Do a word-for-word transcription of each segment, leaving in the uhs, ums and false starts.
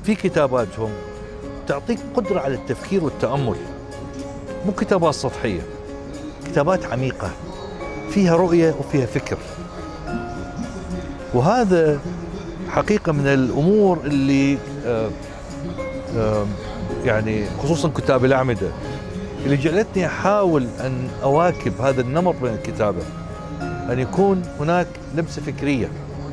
في كتاباتهم تعطيك قدرة على التفكير والتأمل، مو كتابات سطحية، كتابات عميقة فيها رؤية وفيها فكر. وهذا حقيقة من الأمور اللي آه آه يعني خصوصا كتاب الأعمدة اللي جعلتني أحاول أن أواكب هذا النمط من الكتابة، أن يكون هناك لمسة فكرية.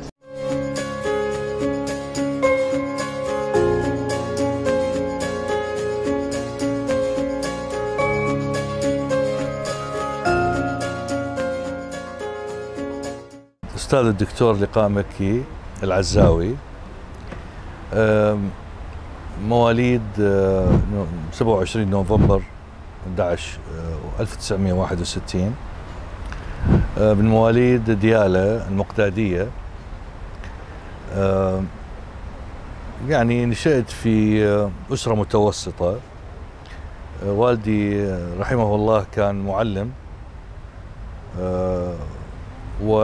الأستاذ الدكتور لقاء مكي العزاوي، مواليد سبعة وعشرين نوفمبر أحد عشر ألف وتسعمئة وواحد وستين، من مواليد ديالى المقدادية. يعني نشأت في أسرة متوسطة. والدي رحمه الله كان معلم، و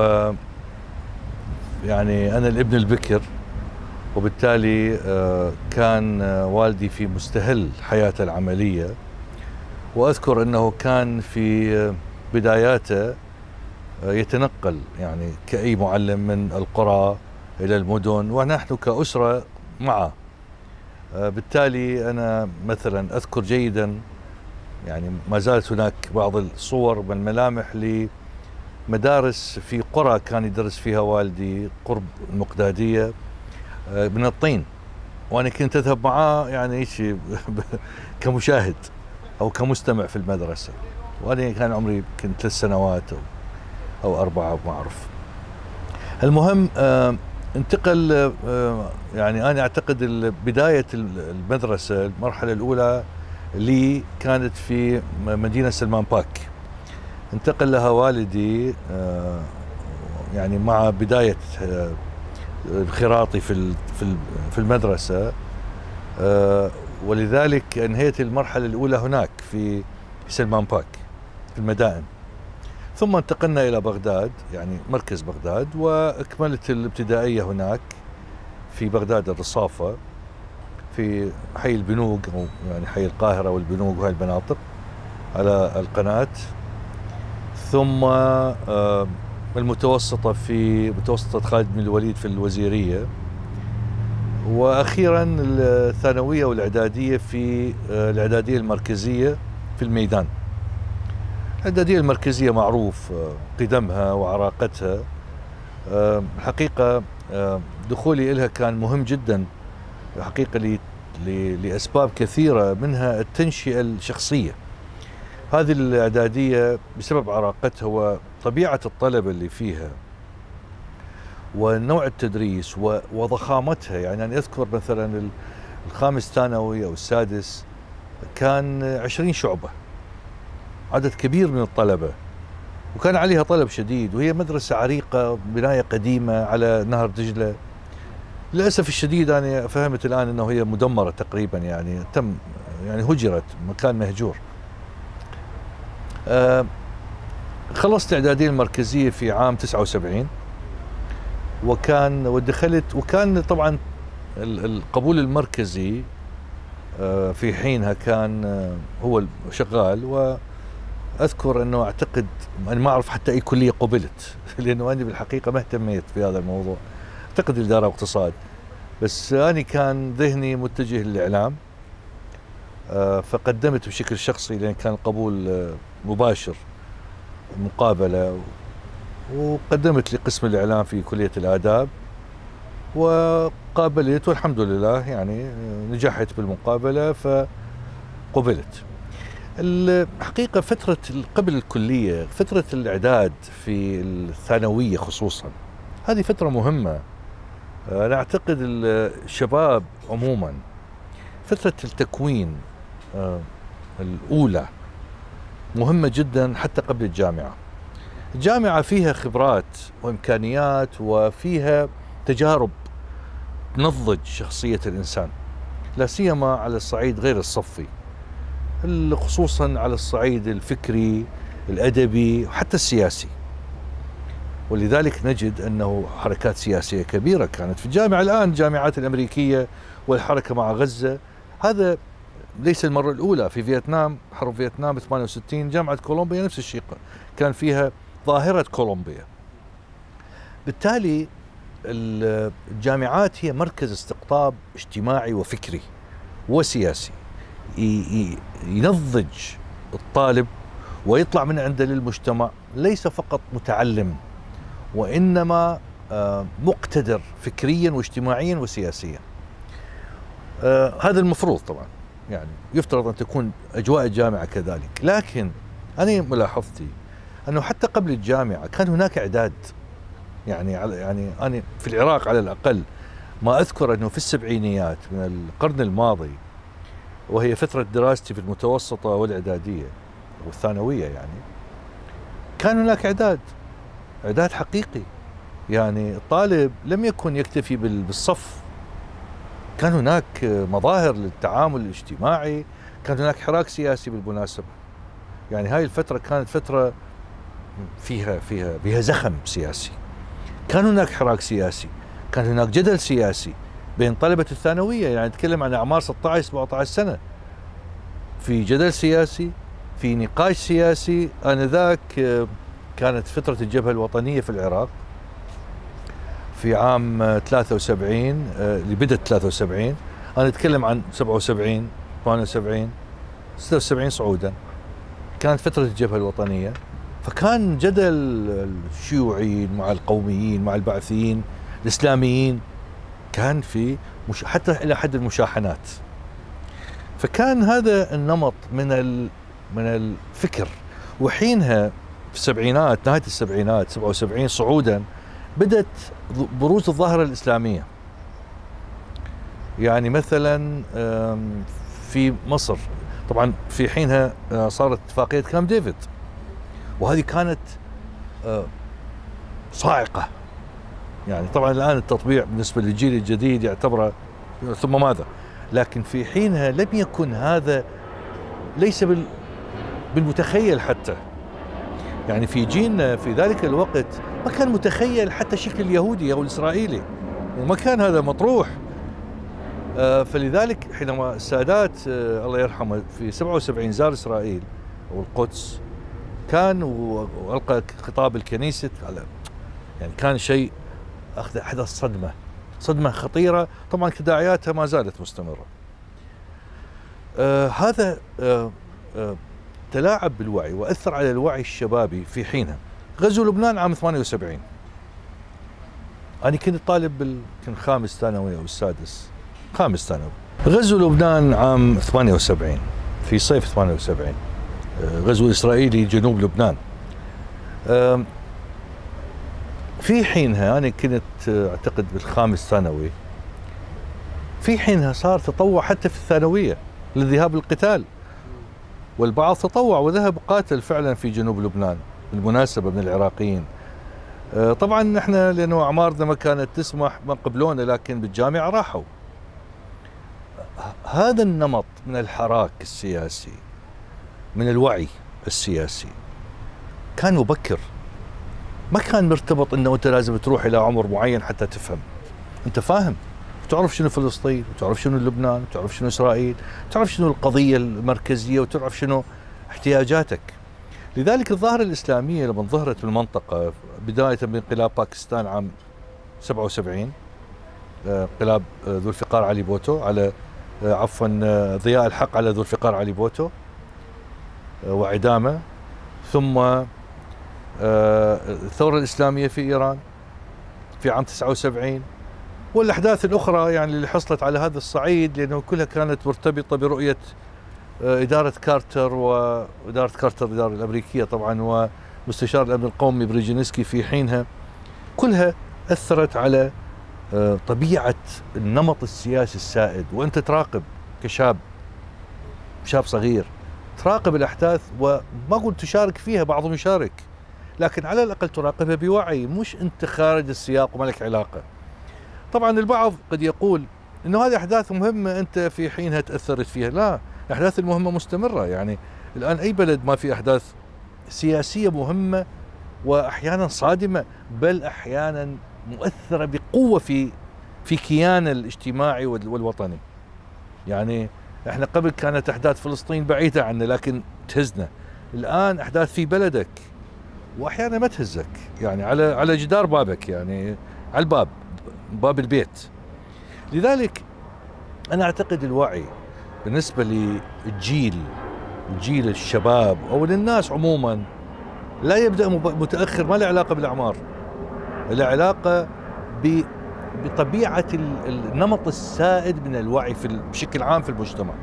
يعني أنا الابن البكر، وبالتالي كان والدي في مستهل حياته العملية. وأذكر أنه كان في بداياته يتنقل يعني كأي معلم من القرى إلى المدن، ونحن كأسرة معه. بالتالي أنا مثلا أذكر جيدا، يعني ما زالت هناك بعض الصور والملامح لمدارس في قرى كان يدرس فيها والدي قرب المقدادية من الطين، وأنا كنت أذهب معاه يعني شيء كمشاهد أو كمستمع في المدرسة، وأنا كان عمري كنت ثلاث سنوات أو أو أربعة ما أعرف. المهم آه انتقل، آه يعني أنا أعتقد بداية المدرسة المرحلة الأولى لي كانت في مدينة سلمان باك. انتقل لها والدي آه يعني مع بداية آه انخراطي في في المدرسة، آه ولذلك انهيت المرحلة الأولى هناك في سلمان باك في المدائن. ثم انتقلنا إلى بغداد، يعني مركز بغداد، وأكملت الابتدائية هناك في بغداد الرصافة في حي البنوق، أو يعني حي القاهرة والبنوق وهي المناطق على القناة. ثم المتوسطة في متوسطة خالد بن الوليد في الوزيرية، وأخيرا الثانوية والإعدادية في الإعدادية المركزية في الميدان. الإعدادية المركزية معروف قدمها وعراقتها. الحقيقة دخولي إلها كان مهم جدا الحقيقة لأسباب كثيرة، منها التنشئة الشخصية. هذه الإعدادية بسبب عراقتها وطبيعة الطلبة اللي فيها ونوع التدريس وضخامتها. يعني أنا أذكر مثلا الخامس ثانوي أو السادس كان عشرين شعبة، عدد كبير من الطلبة، وكان عليها طلب شديد، وهي مدرسة عريقة بناية قديمة على نهر دجلة. للأسف الشديد أنا فهمت الآن أنه هي مدمرة تقريبا، يعني تم يعني هجرت، مكان مهجور. آه خلصت الإعدادية المركزية في عام تسعة وسبعين، وكان ودخلت وكان طبعا القبول المركزي آه في حينها كان آه هو شغال. وأذكر أنه أعتقد أنا ما أعرف حتى أي كلية قبلت لأنه أنا بالحقيقة ما اهتميت في هذا الموضوع، أعتقد الإدارة واقتصاد، بس أنا كان ذهني متجه للإعلام. آه فقدمت بشكل شخصي لأن كان القبول آه مباشر مقابلة، وقدمت لقسم الإعلام في كلية الآداب وقابلت، والحمد لله يعني نجحت بالمقابلة فقبلت. الحقيقة فترة قبل الكلية، فترة الإعداد في الثانوية خصوصا، هذه فترة مهمة. أنا أعتقد الشباب عموما فترة التكوين الأولى مهمة جدا حتى قبل الجامعة. الجامعة فيها خبرات وإمكانيات وفيها تجارب تنضج شخصية الإنسان، لا سيما على الصعيد غير الصفي، خصوصا على الصعيد الفكري الأدبي وحتى السياسي. ولذلك نجد أنه حركات سياسية كبيرة كانت في الجامعة. الآن الجامعات الأمريكية والحركة مع غزة. هذا ليس المرة الأولى. في فيتنام، حرب فيتنام ثمانية وستين، جامعة كولومبيا نفس الشيء، كان فيها ظاهرة كولومبيا. بالتالي الجامعات هي مركز استقطاب اجتماعي وفكري وسياسي، ينضج الطالب ويطلع من عنده للمجتمع ليس فقط متعلم، وإنما مقتدر فكريا واجتماعيا وسياسيا. هذا المفروض طبعا، يعني يفترض أن تكون أجواء الجامعة كذلك. لكن أنا ملاحظتي أنه حتى قبل الجامعة كان هناك إعداد. يعني يعني أنا في العراق على الأقل ما أذكر أنه في السبعينيات من القرن الماضي، وهي فترة دراستي في المتوسطة والإعدادية والثانوية، يعني كان هناك إعداد إعداد حقيقي. يعني الطالب لم يكن يكتفي بالصف، كان هناك مظاهر للتعامل الاجتماعي، كان هناك حراك سياسي بالمناسبة. يعني هاي الفترة كانت فترة فيها فيها فيها زخم سياسي، كان هناك حراك سياسي، كان هناك جدل سياسي بين طلبة الثانوية. يعني نتكلم عن أعمار ستة عشر سبعة عشر سنة، في جدل سياسي، في نقاش سياسي. آنذاك كانت فترة الجبهة الوطنية في العراق في عام ثلاثة وسبعين، اللي بدت ثلاثة وسبعين. أنا أتكلم عن سبعة وسبعين ثمانية وسبعين ستة وسبعين صعودا، كانت فترة الجبهة الوطنية. فكان جدل الشيوعيين مع القوميين مع البعثيين الإسلاميين، كان في مش حتى إلى حد المشاحنات. فكان هذا النمط من من الفكر. وحينها في السبعينات، نهاية السبعينات سبعة وسبعين صعودا، بدأت بروز الظاهرة الإسلامية. يعني مثلا في مصر طبعا في حينها صارت اتفاقية كامب ديفيد، وهذه كانت صاعقة. يعني طبعا الآن التطبيع بالنسبة للجيل الجديد يعتبره ثم ماذا، لكن في حينها لم يكن هذا، ليس بالمتخيل حتى. يعني في جيلنا في ذلك الوقت ما كان متخيل حتى شكل اليهودي أو الإسرائيلي، وما كان هذا مطروح. فلذلك حينما السادات الله يرحمه في سبعة وسبعين زار إسرائيل أو القدس، كان وألقى خطاب الكنيسة على، يعني كان شيء أخذ حدث صدمة صدمة خطيرة. طبعا تداعياتها ما زالت مستمرة. آه هذا آه آه تلاعب بالوعي وأثر على الوعي الشبابي في حينها. غزو لبنان عام ثمانية وسبعين، أنا كنت طالب بالخامس خامس ثانوي أو السادس، خامس ثانوي. غزو لبنان عام ثمانية وسبعين في صيف ثمانية وسبعين، غزو إسرائيلي جنوب لبنان. في حينها أنا كنت أعتقد بالخامس ثانوي، في حينها صار تطوع حتى في الثانوية للذهاب للقتال، والبعض تطوع وذهب قاتل فعلا في جنوب لبنان بالمناسبة من العراقيين. طبعا نحن لأنه أعمارنا ما كانت تسمح ما قبلونا، لكن بالجامعة راحوا. هذا النمط من الحراك السياسي، من الوعي السياسي، كان مبكر، ما كان مرتبط انه انت لازم تروح الى عمر معين حتى تفهم. انت فاهم، وتعرف شنو فلسطين، وتعرف شنو لبنان، وتعرف شنو اسرائيل، وتعرف شنو القضيه المركزيه، وتعرف شنو احتياجاتك. لذلك الظاهره الاسلاميه لما ظهرت في المنطقه بدايه بانقلاب باكستان عام سبعة وسبعين، انقلاب ذو الفقار علي بوتو على عفوا ضياء الحق على ذو الفقار علي بوتو وإعدامه، ثم الثورة الإسلامية في إيران في عام تسعة وسبعين، والأحداث الأخرى يعني اللي حصلت على هذا الصعيد، لأنه كلها كانت مرتبطة برؤية إدارة كارتر وإدارة كارتر الإدارة الأمريكية طبعا، ومستشار الأمن القومي بريجينسكي في حينها. كلها أثرت على طبيعة النمط السياسي السائد. وأنت تراقب كشاب شاب صغير، تراقب الأحداث، وما قلت تشارك فيها، بعضهم يشارك، لكن على الأقل تراقبها بوعي، مش أنت خارج السياق وما لك علاقة. طبعا البعض قد يقول أنه هذه أحداث مهمة أنت في حينها تأثرت فيها. لا، الأحداث المهمة مستمرة. يعني الآن أي بلد ما في أحداث سياسية مهمة وأحيانا صادمة، بل أحيانا مؤثرة بقوة في في كيان الاجتماعي والوطني. يعني احنا قبل كانت احداث فلسطين بعيدة عنا لكن تهزنا، الان احداث في بلدك واحيانا ما تهزك، يعني على على جدار بابك، يعني على الباب، باب البيت. لذلك انا اعتقد الوعي بالنسبة للجيل، جيل الشباب او للناس عموما، لا يبدأ متأخر، ما له علاقة بالاعمار، له علاقة بطبيعة النمط السائد من الوعي في بشكل عام في المجتمع،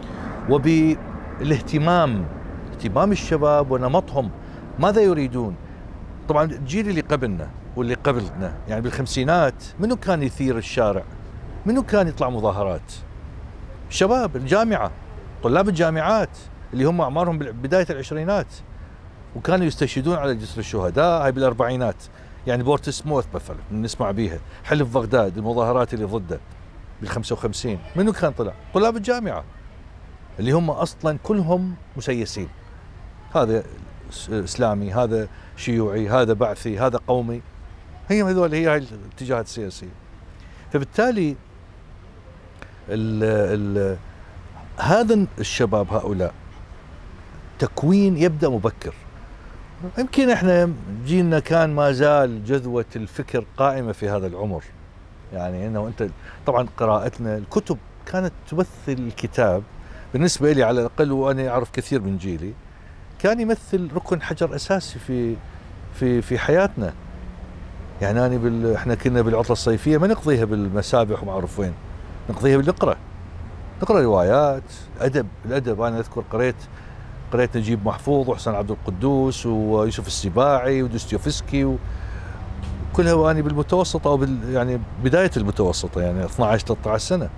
وبالاهتمام، اهتمام الشباب ونمطهم، ماذا يريدون. طبعا الجيل اللي قبلنا واللي قبلنا، يعني بالخمسينات منو كان يثير الشارع؟ منو كان يطلع مظاهرات؟ الشباب، الجامعة، طلاب الجامعات اللي هم أعمارهم بداية العشرينات، وكانوا يستشهدون على جسر الشهداء. هاي بالأربعينات، يعني بورتسموث مثلا نسمع بيها، حلف بغداد، المظاهرات اللي ضده بالخمسة وخمسين، منو كان طلع؟ طلاب الجامعة اللي هم أصلا كلهم مسيسين، هذا إسلامي، هذا شيوعي، هذا بعثي، هذا قومي، هي هذول هي هاي الاتجاهات السياسية. فبالتالي ال ال هذا الشباب هؤلاء تكوين يبدأ مبكر. يمكن احنا جيلنا كان ما زال جذوة الفكر قائمة في هذا العمر، يعني انه انت طبعا قراءتنا الكتب كانت تمثل الكتاب بالنسبة لي على الأقل، وأنا أعرف كثير من جيلي، كان يمثل ركن حجر أساسي في في في حياتنا. يعني أنا بال... احنا كنا بالعطلة الصيفية ما نقضيها بالمسابح وما أعرف وين، نقضيها بالنقرة، نقرأ روايات أدب. الأدب أنا أذكر قريت قريت نجيب محفوظ وحسن عبد القدوس ويوسف السباعي ودوستويفسكي، وكلها وأنا بالمتوسطة أو بال... يعني بداية المتوسطة، يعني اثنعش ثلاثة عشر سنة.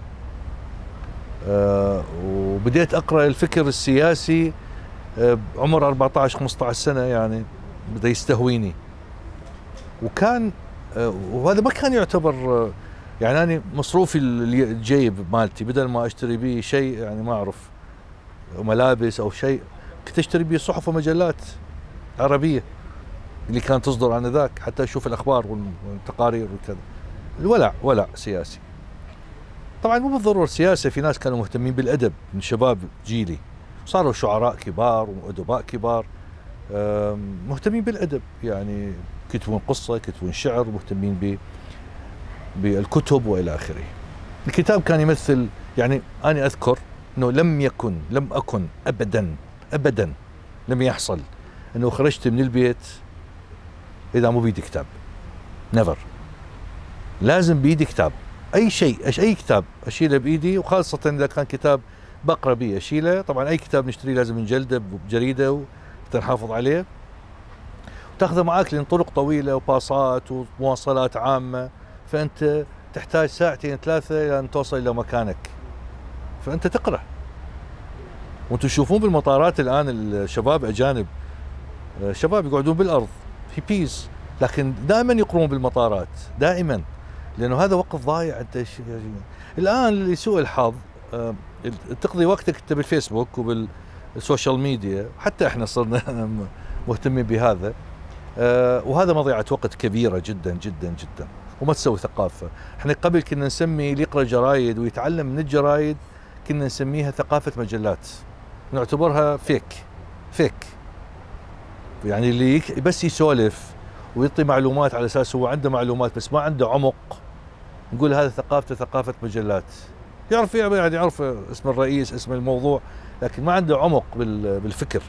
أه وبديت أقرأ الفكر السياسي بعمر أربعة عشر خمسة عشر سنة، يعني بدأ يستهويني. وكان وهذا ما كان يعتبر، يعني أنا مصروفي الجيب مالتي بدل ما أشتري به شيء، يعني ما أعرف ملابس أو شيء، كنت أشتري به صحف ومجلات عربية اللي كانت تصدر آنذاك حتى أشوف الأخبار والتقارير وكذا. الولع ولع سياسي. طبعا مو بالضرورة سياسة، في ناس كانوا مهتمين بالأدب من شباب جيلي، صاروا شعراء كبار وأدباء كبار مهتمين بالأدب، يعني كتبون قصة، كتبون شعر، مهتمين ب بالكتب وإلى آخره. الكتاب كان يمثل، يعني أنا أذكر أنه لم يكن لم أكن أبدا أبدا لم يحصل أنه خرجت من البيت إذا مو بيدي كتاب، نيفر، لازم بيدي كتاب، أي شيء، أي كتاب أشيله بإيدي، وخاصة إذا كان كتاب بقرأ به أشيله. طبعا أي كتاب نشتريه لازم نجلده بجريدة وتنحافظ عليه، وتاخذه معاك لأن طرق طويلة وباصات ومواصلات عامة، فأنت تحتاج ساعتين ثلاثة إلى أن توصل إلى مكانك، فأنت تقرأ. وأنتم تشوفون بالمطارات الآن الشباب أجانب، شباب يقعدون بالأرض في بيز، لكن دائما يقرون بالمطارات دائما، لأنه هذا وقت ضايع. أنت الآن لسوء الحظ تقضي وقتك أنت بالفيسبوك وبالسوشيال ميديا، حتى احنا صرنا مهتمين بهذا، وهذا مضيعة وقت كبيرة جدا جدا جدا، وما تسوي ثقافة. احنا قبل كنا نسمي اللي يقرأ جرايد ويتعلم من الجرايد كنا نسميها ثقافة مجلات، نعتبرها فيك فيك يعني اللي بس يسولف ويعطي معلومات على اساس هو عنده معلومات بس ما عنده عمق، نقول هذا ثقافته ثقافة مجلات. يعرف يعني يعرف اسم الرئيس، اسم الموضوع، لكن ما عنده عمق بالفكر.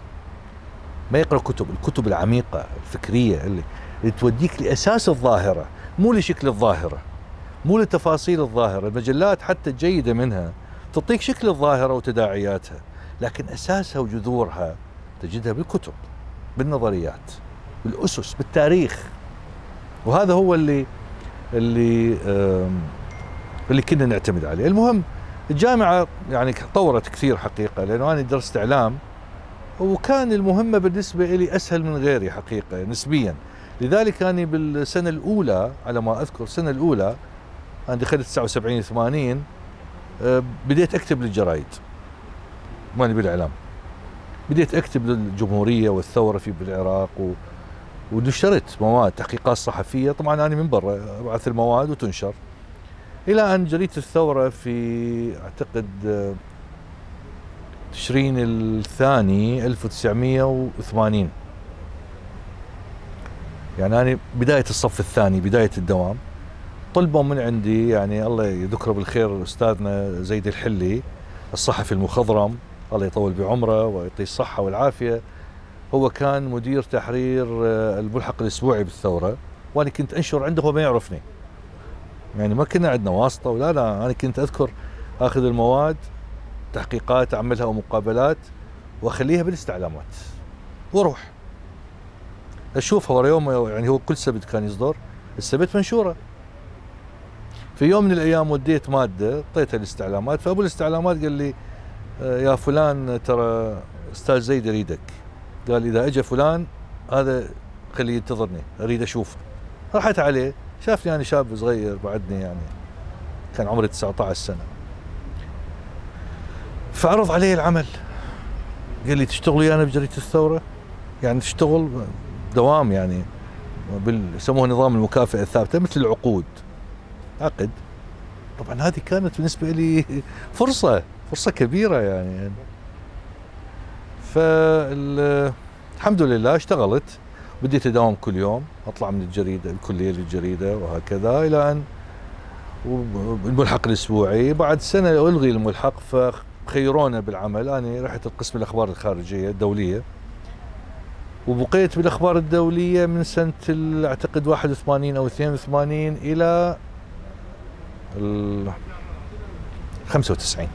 ما يقرأ كتب، الكتب العميقة الفكرية اللي, اللي توديك لأساس الظاهرة، مو لشكل الظاهرة، مو لتفاصيل الظاهرة. المجلات حتى الجيدة منها تعطيك شكل الظاهرة وتداعياتها، لكن أساسها وجذورها تجدها بالكتب، بالنظريات، بالأسس، بالتاريخ. وهذا هو اللي اللي اللي كنا نعتمد عليه. المهم الجامعة يعني طورت كثير حقيقة، لأنه أنا درست إعلام، وكان المهمة بالنسبة لي أسهل من غيري حقيقة نسبيا. لذلك أنا بالسنة الأولى على ما أذكر، السنة الأولى أنا دخلت تسعة وسبعين ثمانين، بديت أكتب للجرايد، ماني بالإعلام، بديت أكتب للجمهورية والثورة في بالعراق، و... ونشرت مواد تحقيقات صحفية. طبعا أنا من برا أبعث المواد وتنشر. إلى أن جريدة الثورة في أعتقد تشرين الثاني ألف وتسعمئة وثمانين، يعني أنا بداية الصف الثاني بداية الدوام، طلبوا من عندي، يعني الله يذكره بالخير أستاذنا زيد الحلي الصحفي المخضرم الله يطول بعمره ويعطيه الصحة والعافية، هو كان مدير تحرير الملحق الأسبوعي بالثورة، وأنا كنت أنشر عنده، هو ما يعرفني، يعني ما كنا عندنا واسطة ولا لا، أنا كنت أذكر أخذ المواد تحقيقات أعملها ومقابلات وأخليها بالاستعلامات وأروح أشوفها ورا يوم، يعني هو كل سبت كان يصدر، السبت منشورة. في يوم من الأيام وديت مادة اعطيتها الاستعلامات، فأبو الاستعلامات قال لي يا فلان ترى أستاذ زيد يريدك، قال إذا أجى فلان هذا خليه ينتظرني أريد أشوفه. رحت عليه، شافني أنا شاب صغير بعدني، يعني كان عمري تسعة عشر سنة، فعرض علي العمل، قال لي تشتغل ويانا بجريدة الثورة، يعني تشتغل دوام، يعني يسموه نظام المكافأة الثابتة مثل العقود، عقد. طبعا هذه كانت بالنسبة لي فرصة فرصة كبيرة يعني. فالحمد لله اشتغلت، بديت اداوم كل يوم، اطلع من الجريدة الكلية للجريدة وهكذا الى ان الملحق الاسبوعي. بعد سنة الغي الملحق فخيرونا بالعمل، انا رحت القسم الاخبار الخارجية الدولية، وبقيت بالاخبار الدولية من سنة اعتقد واحد وثمانين او اثنين وثمانين الى ال خمسة وتسعين.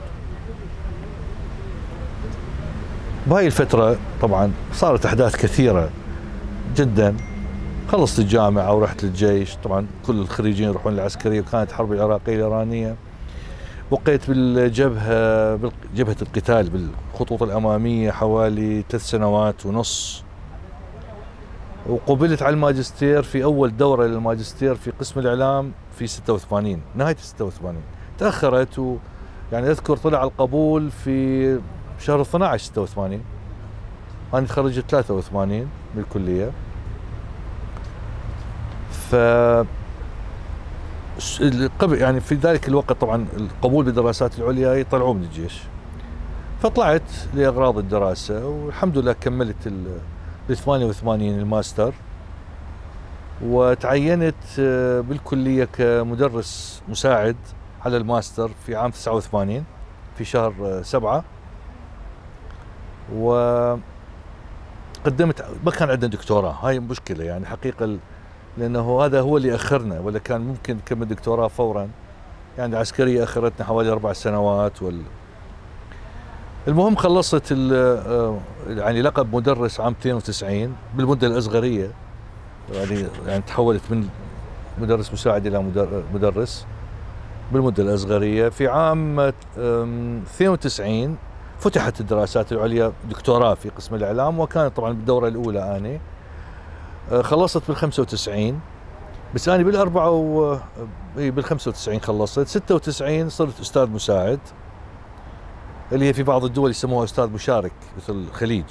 بهاي الفترة طبعا صارت احداث كثيرة جدا، خلصت الجامعة ورحت للجيش، طبعا كل الخريجين يروحون العسكرية، وكانت الحرب العراقية الإيرانية، بقيت بالجبهة جبهة القتال بالخطوط الأمامية حوالي ثلاث سنوات ونص، وقبلت على الماجستير في أول دورة للماجستير في قسم الإعلام في ستة وثمانين، نهاية ستة وثمانين تأخرت، و يعني أذكر طلع القبول في شهر اثني عشر ستة وثمانين، أنا تخرجت ثلاثة وثمانين بالكلية. ف قبل يعني في ذلك الوقت طبعا القبول بالدراسات العليا يطلعوه من الجيش، فطلعت لأغراض الدراسة، والحمد لله كملت ال ثمانية وثمانين الماستر، وتعينت بالكلية كمدرس مساعد على الماستر في عام تسعة وثمانين في شهر سبعة، وقدمت، ما كان عندنا دكتوراه، هاي مشكلة يعني حقيقة، لأنه هذا هو اللي أخرنا، ولا كان ممكن نكمل دكتوراه فورا، يعني العسكرية أخرتنا حوالي أربع سنوات. وال المهم خلصت يعني لقب مدرس عام اثنين وتسعين بالمدة الأصغرية، يعني يعني تحولت من مدرس مساعد إلى مدرس بالمدة الأصغرية. في عام اثنين وتسعين فتحت الدراسات العليا دكتوراه في قسم الإعلام، وكانت طبعا بالدورة الأولى أنا خلصت بال خمسة وتسعين، بس أنا بالأربعة و بال خمسة وتسعين خلصت. ستة وتسعين صرت أستاذ مساعد، اللي هي في بعض الدول يسموها أستاذ مشارك مثل الخليج.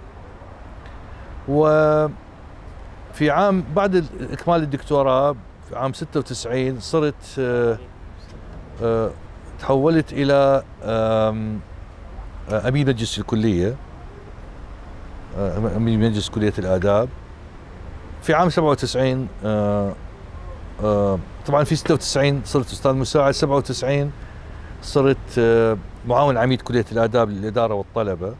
وفي عام بعد إكمال الدكتوراه في عام ستة وتسعين صرت أه أه تحولت إلى أمين مجلس الكلية، أمين مجلس كلية الآداب. في عام سبعة وتسعين أه أه طبعا في ستة وتسعين صرت أستاذ مساعد، سبعة وتسعين صرت أه معاون عميد كلية الآداب للإدارة والطلبة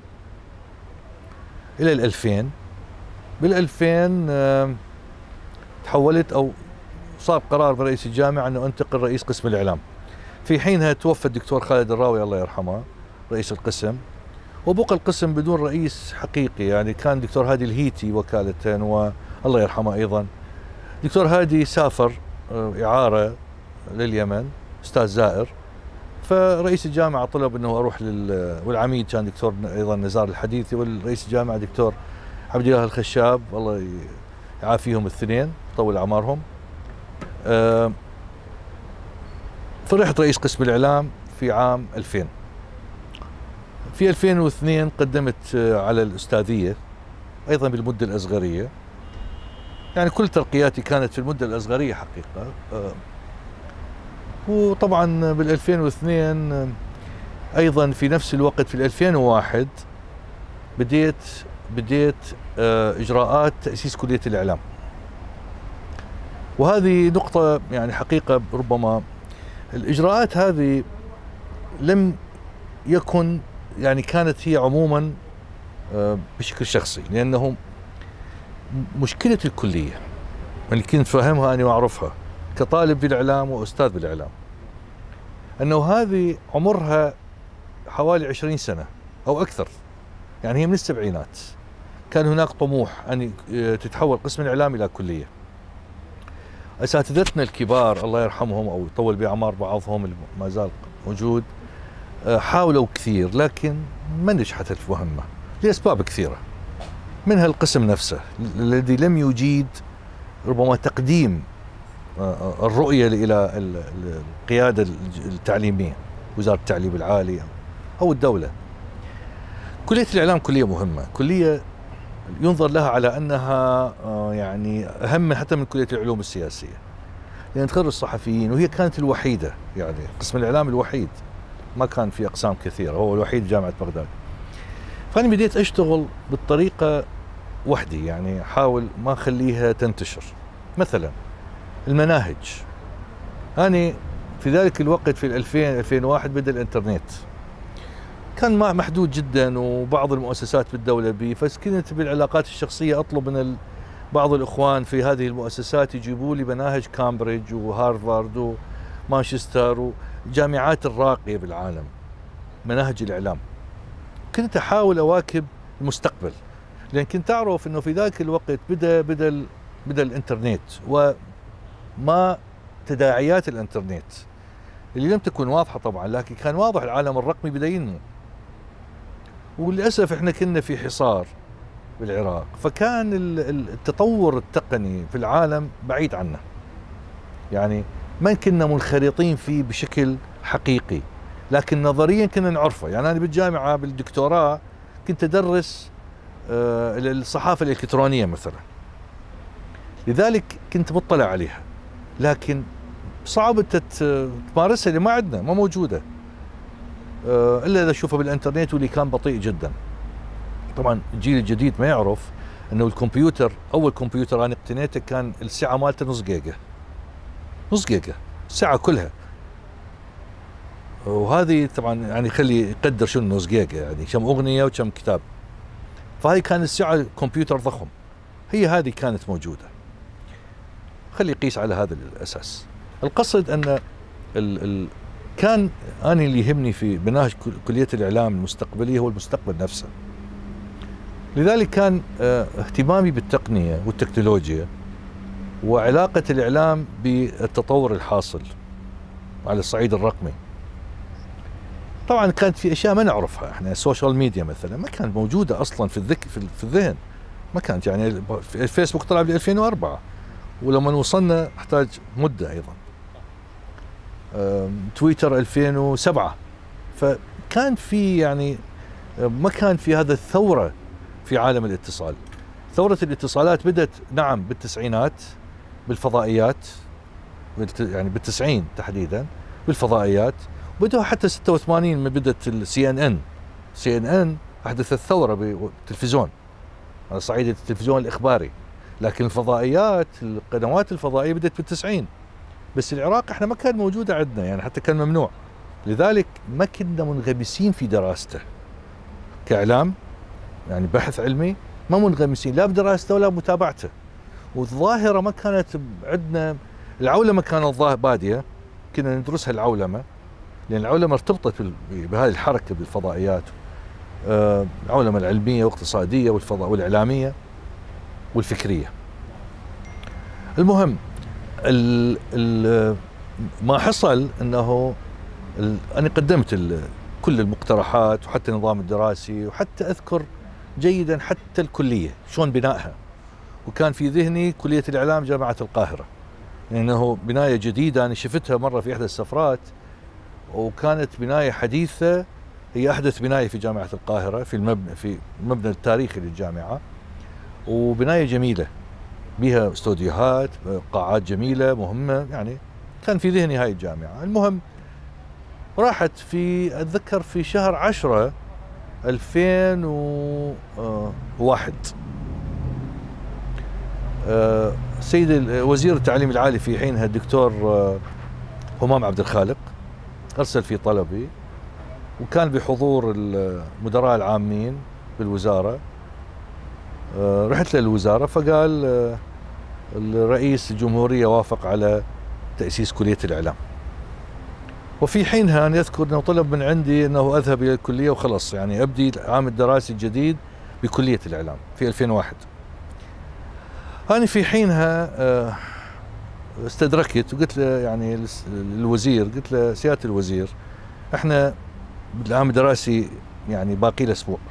إلى الألفين. بالألفين أه تحولت أو صار قرار برئيس الجامعة أنه أنتقل رئيس قسم الإعلام. في حينها توفى الدكتور خالد الراوي الله يرحمه رئيس القسم، وبقى القسم بدون رئيس حقيقي، يعني كان دكتور هادي الهيتي وكالة، والله يرحمه أيضا. دكتور هادي سافر إعارة لليمن، أستاذ زائر، فرئيس الجامعة طلب أنه أروح لل والعميد كان دكتور أيضا نزار الحديثي، والرئيس الجامعة دكتور عبد الله الخشاب، الله يعافيهم الاثنين طول أعمارهم. فرحت رئيس قسم الإعلام في عام ألفين. في ألفين واثنين قدمت على الأستاذية أيضا بالمدة الأصغرية، يعني كل ترقياتي كانت في المدة الأصغرية حقيقة. وطبعا بال ألفين واثنين ايضا في نفس الوقت في ألفين وواحد بديت بديت اجراءات تاسيس كليه الاعلام. وهذه نقطه يعني حقيقه ربما الاجراءات هذه لم يكن يعني كانت هي عموما بشكل شخصي، لانه مشكله الكليه اللي كنت فاهمها انا واعرفها كطالب بالاعلام واستاذ بالاعلام انه هذه عمرها حوالي عشرين سنه او اكثر، يعني هي من السبعينات كان هناك طموح ان تتحول قسم الاعلام الى كليه. اساتذتنا الكبار الله يرحمهم او يطول باعمار بعضهم اللي ما زال موجود حاولوا كثير لكن ما نجحت المهمه لاسباب كثيره، منها القسم نفسه الذي لم يجيد ربما تقديم الرؤيه الى القياده التعليميه، وزاره التعليم العالي او الدوله. كليه الاعلام كليه مهمه، كليه ينظر لها على انها يعني اهم حتى من كليه العلوم السياسيه، لان تخرج الصحفيين، وهي كانت الوحيده يعني قسم الاعلام الوحيد، ما كان في اقسام كثيره، هو الوحيد جامعه بغداد. فانا بديت اشتغل بالطريقه وحدي، يعني احاول ما اخليها تنتشر. مثلا المناهج، انا في ذلك الوقت في ألفين ألفين وواحد بدا الانترنت، كان محدود جدا وبعض المؤسسات بالدوله به، فكنت بالعلاقات الشخصيه اطلب من بعض الاخوان في هذه المؤسسات يجيبوا لي مناهج كامبريدج وهارفارد ومانشستر والجامعات الراقيه بالعالم، مناهج الاعلام. كنت احاول اواكب المستقبل، لان كنت اعرف انه في ذاك الوقت بدا بدا بدا الانترنت، وما تداعيات الانترنت اللي لم تكن واضحه طبعا، لكن كان واضح العالم الرقمي بدا ينمو. وللاسف احنا كنا في حصار بالعراق، فكان التطور التقني في العالم بعيد عنا، يعني ما كنا منخرطين فيه بشكل حقيقي، لكن نظريا كنا نعرفه. يعني انا بالجامعه بالدكتوراه كنت ادرس الصحافه الالكترونيه مثلا، لذلك كنت مطلع عليها، لكن صعب تمارسها اللي ما عندنا، ما موجوده الا اذا تشوفها بالانترنت، واللي كان بطيء جدا. طبعا الجيل الجديد ما يعرف انه الكمبيوتر، اول كمبيوتر انا اقتنيته كان السعه مالته نص جيجا، نص جيجا الساعه كلها، وهذه طبعا يعني خلي يقدر شنو نص جيجا، يعني كم اغنيه وكم كتاب. فهذه كان السعه كمبيوتر ضخم، هي هذه كانت موجوده. خلي يقيس على هذا الاساس. القصد ان ال ال كان انا اللي يهمني في مناهج كليه الاعلام المستقبليه هو المستقبل نفسه. لذلك كان اهتمامي بالتقنيه والتكنولوجيا وعلاقه الاعلام بالتطور الحاصل على الصعيد الرقمي. طبعا كانت في اشياء ما نعرفها احنا، السوشيال ميديا مثلا ما كانت موجوده اصلا في الذك في الذهن، ما كانت. يعني الفيسبوك طلع ب ألفين وأربعة، ولما وصلنا احتاج مده ايضا. تويتر ألفين وسبعة، فكان في يعني ما كان في هذا الثوره في عالم الاتصال. ثوره الاتصالات بدت نعم بالتسعينات بالفضائيات، يعني بالتسعين تحديدا بالفضائيات، بدأوا حتى ستة وثمانين ما بدت السي ان ان. سي ان ان احدثت ثوره بالتلفزيون على صعيد التلفزيون الاخباري، لكن الفضائيات القنوات الفضائيه بدت بالتسعين. بس العراق احنا ما كان موجوده عندنا، يعني حتى كان ممنوع، لذلك ما كنا منغمسين في دراسته كاعلام، يعني بحث علمي ما منغمسين لا بدراسته ولا بمتابعته. والظاهره ما كانت عندنا، العولمه كانت باديه، كنا ندرسها العولمه، لان العولمه ارتبطت بهذه الحركه بالفضائيات، العولمه العلميه والاقتصاديه والفضاء والاعلاميه والفكريه. المهم ال ال ما حصل انه انا قدمت كل المقترحات وحتى النظام الدراسي، وحتى اذكر جيدا حتى الكليه شلون بنائها، وكان في ذهني كليه الاعلام جامعه القاهره، لانه بنايه جديده انا شفتها مره في احدى السفرات، وكانت بنايه حديثه، هي احدث بنايه في جامعه القاهره في المبنى في المبنى التاريخي للجامعه، وبنايه جميله بها استوديوهات، قاعات جميله مهمه يعني. كان في ذهني هاي الجامعة. المهم راحت في أتذكر في شهر عشرة ألفين وواحد سيد وزير التعليم العالي في حينها الدكتور همام عبد الخالق أرسل في طلبي، وكان بحضور المدراء العامين بالوزارة. رحت للوزارة فقال الرئيس الجمهورية وافق على تأسيس كلية الإعلام، وفي حينها أن يذكر أنه طلب من عندي أنه أذهب إلى الكلية وخلص، يعني أبدي العام الدراسي الجديد بكلية الإعلام في ألفين وواحد. أنا في حينها استدركت وقلت له يعني الوزير، قلت له سيادة الوزير احنا بالعام الدراسي يعني باقي له أسبوع،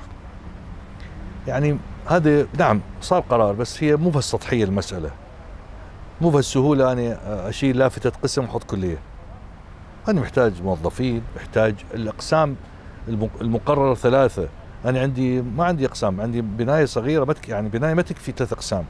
يعني هذا نعم صار قرار بس هي مو بهالسطحية المسألة، مو بهالسهولة أنا أشيل لافتة قسم وأحط كلية. أنا محتاج موظفين، محتاج الأقسام المقررة ثلاثة، أنا عندي ما عندي أقسام، عندي بناية صغيرة ما يعني بناية ما تكفي ثلاث أقسام.